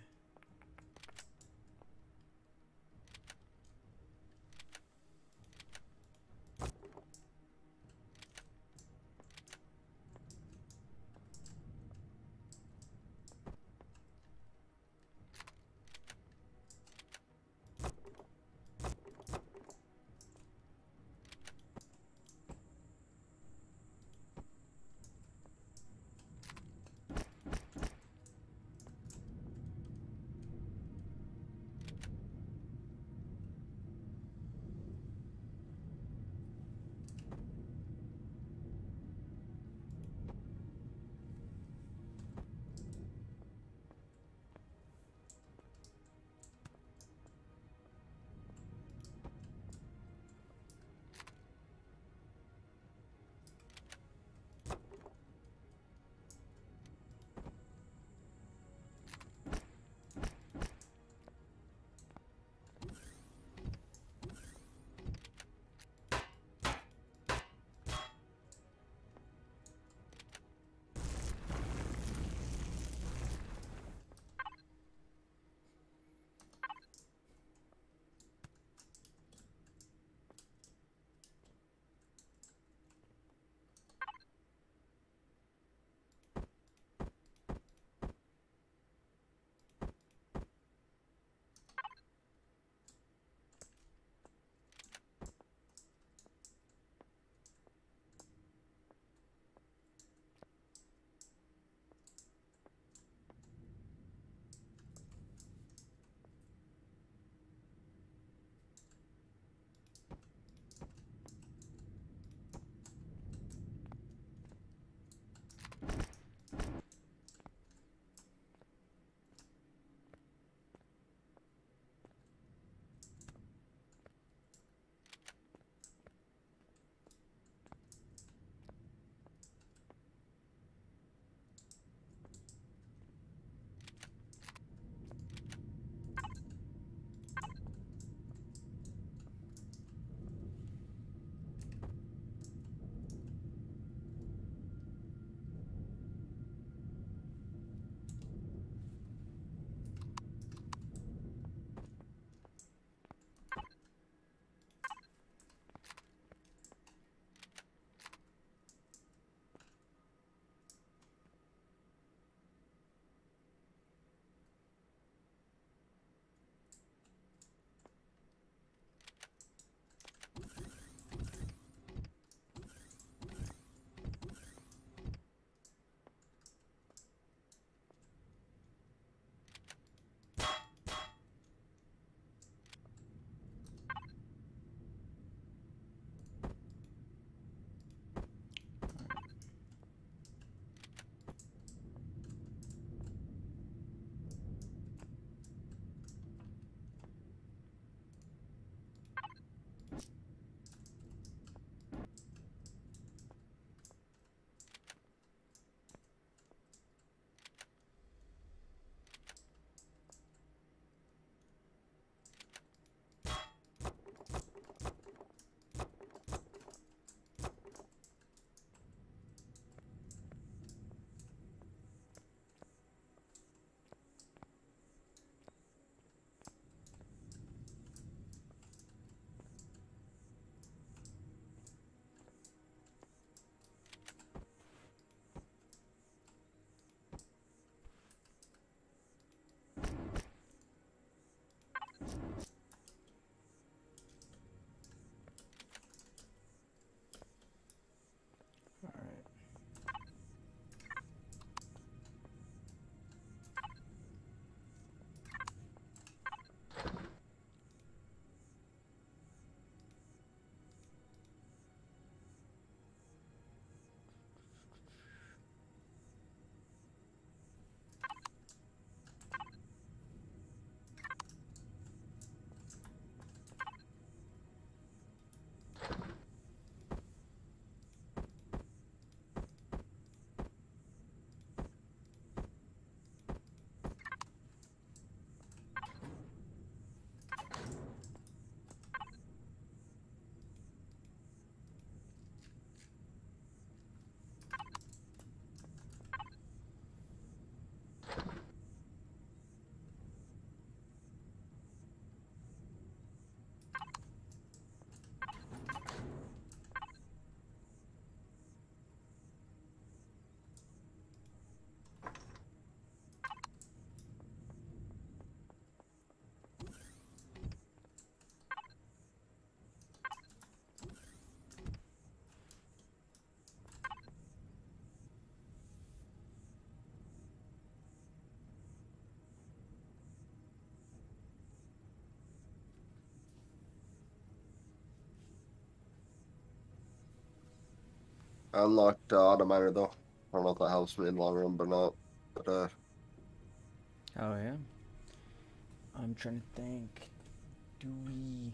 I unlocked uh, auto miner though. I don't know if that helps me in the long run, but not. But uh, Oh yeah. I'm trying to think. Do we?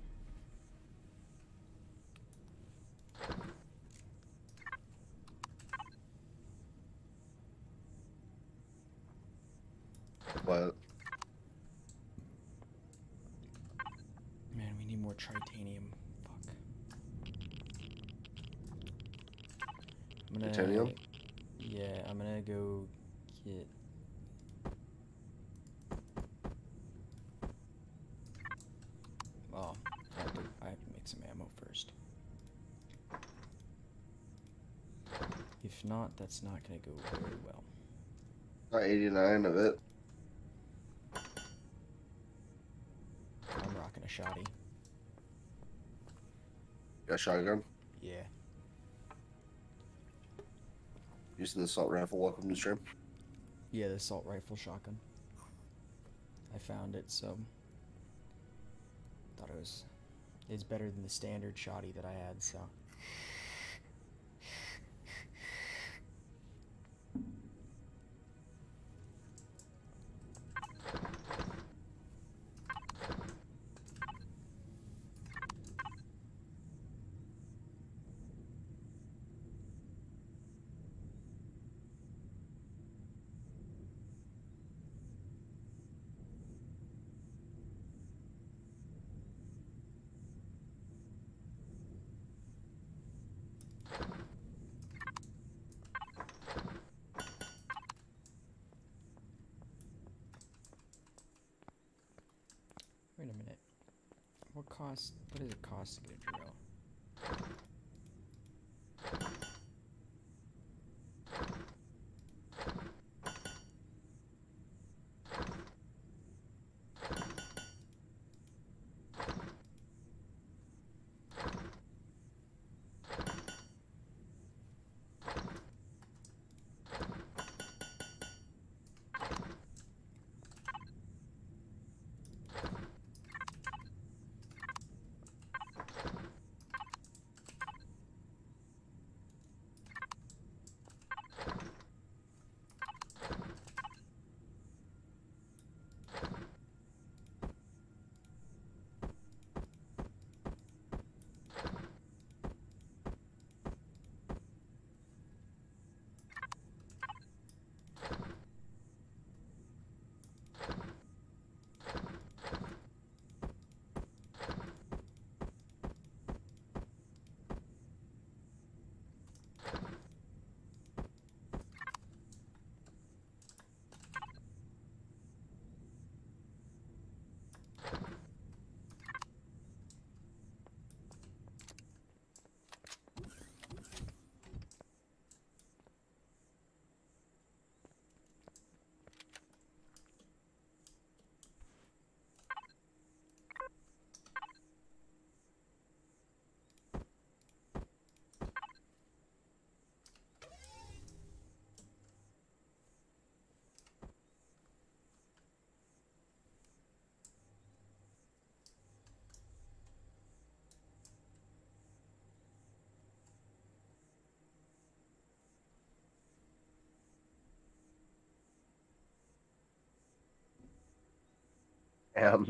what? Man, we need more titanium. Fuck. I'm gonna. Titanium? Yeah, I'm gonna go get. Well, I have to. I have to make some ammo first. If not, that's not gonna go very well. Got eighty-nine of it. I'm rocking a shotty. Got a shotgun. Yeah. Using the assault rifle. Welcome to stream. Yeah, the assault rifle shotgun. I found it, so thought it was. It's better than the standard shotty that I had, so. Wait a minute. What cost? What does it cost to get a drill? Damn.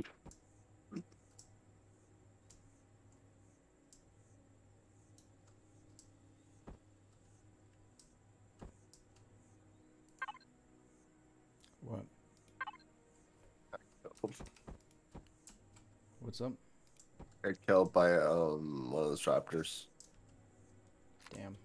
What? What's up? Got killed by um one of those raptors. Damn.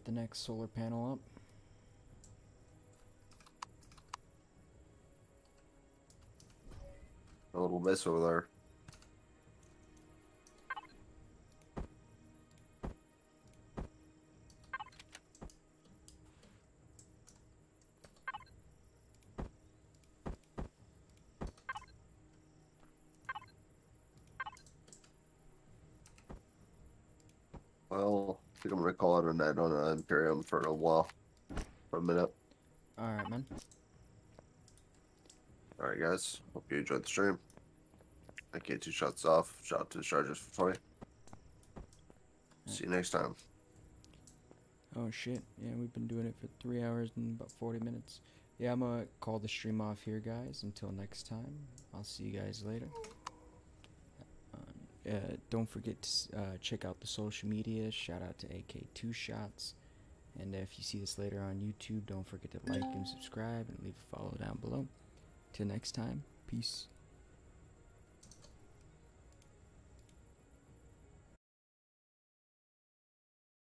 put the next solar panel up. A little mess over there. Well, I think I'm gonna call it a night on uh, Imperium for a while. For a minute. Alright, man. Alright, guys. Hope you enjoyed the stream. I get two shots off. Shout out to the chargers for me. See you next time. Oh shit, yeah, we've been doing it for three hours and about forty minutes. Yeah, I'm gonna call the stream off here, guys. Until next time, I'll see you guys later. Uh, uh, don't forget to uh, check out the social media. Shout out to A K two Shots. And if you see this later on YouTube, don't forget to like and subscribe and leave a follow down below. Till next time, peace.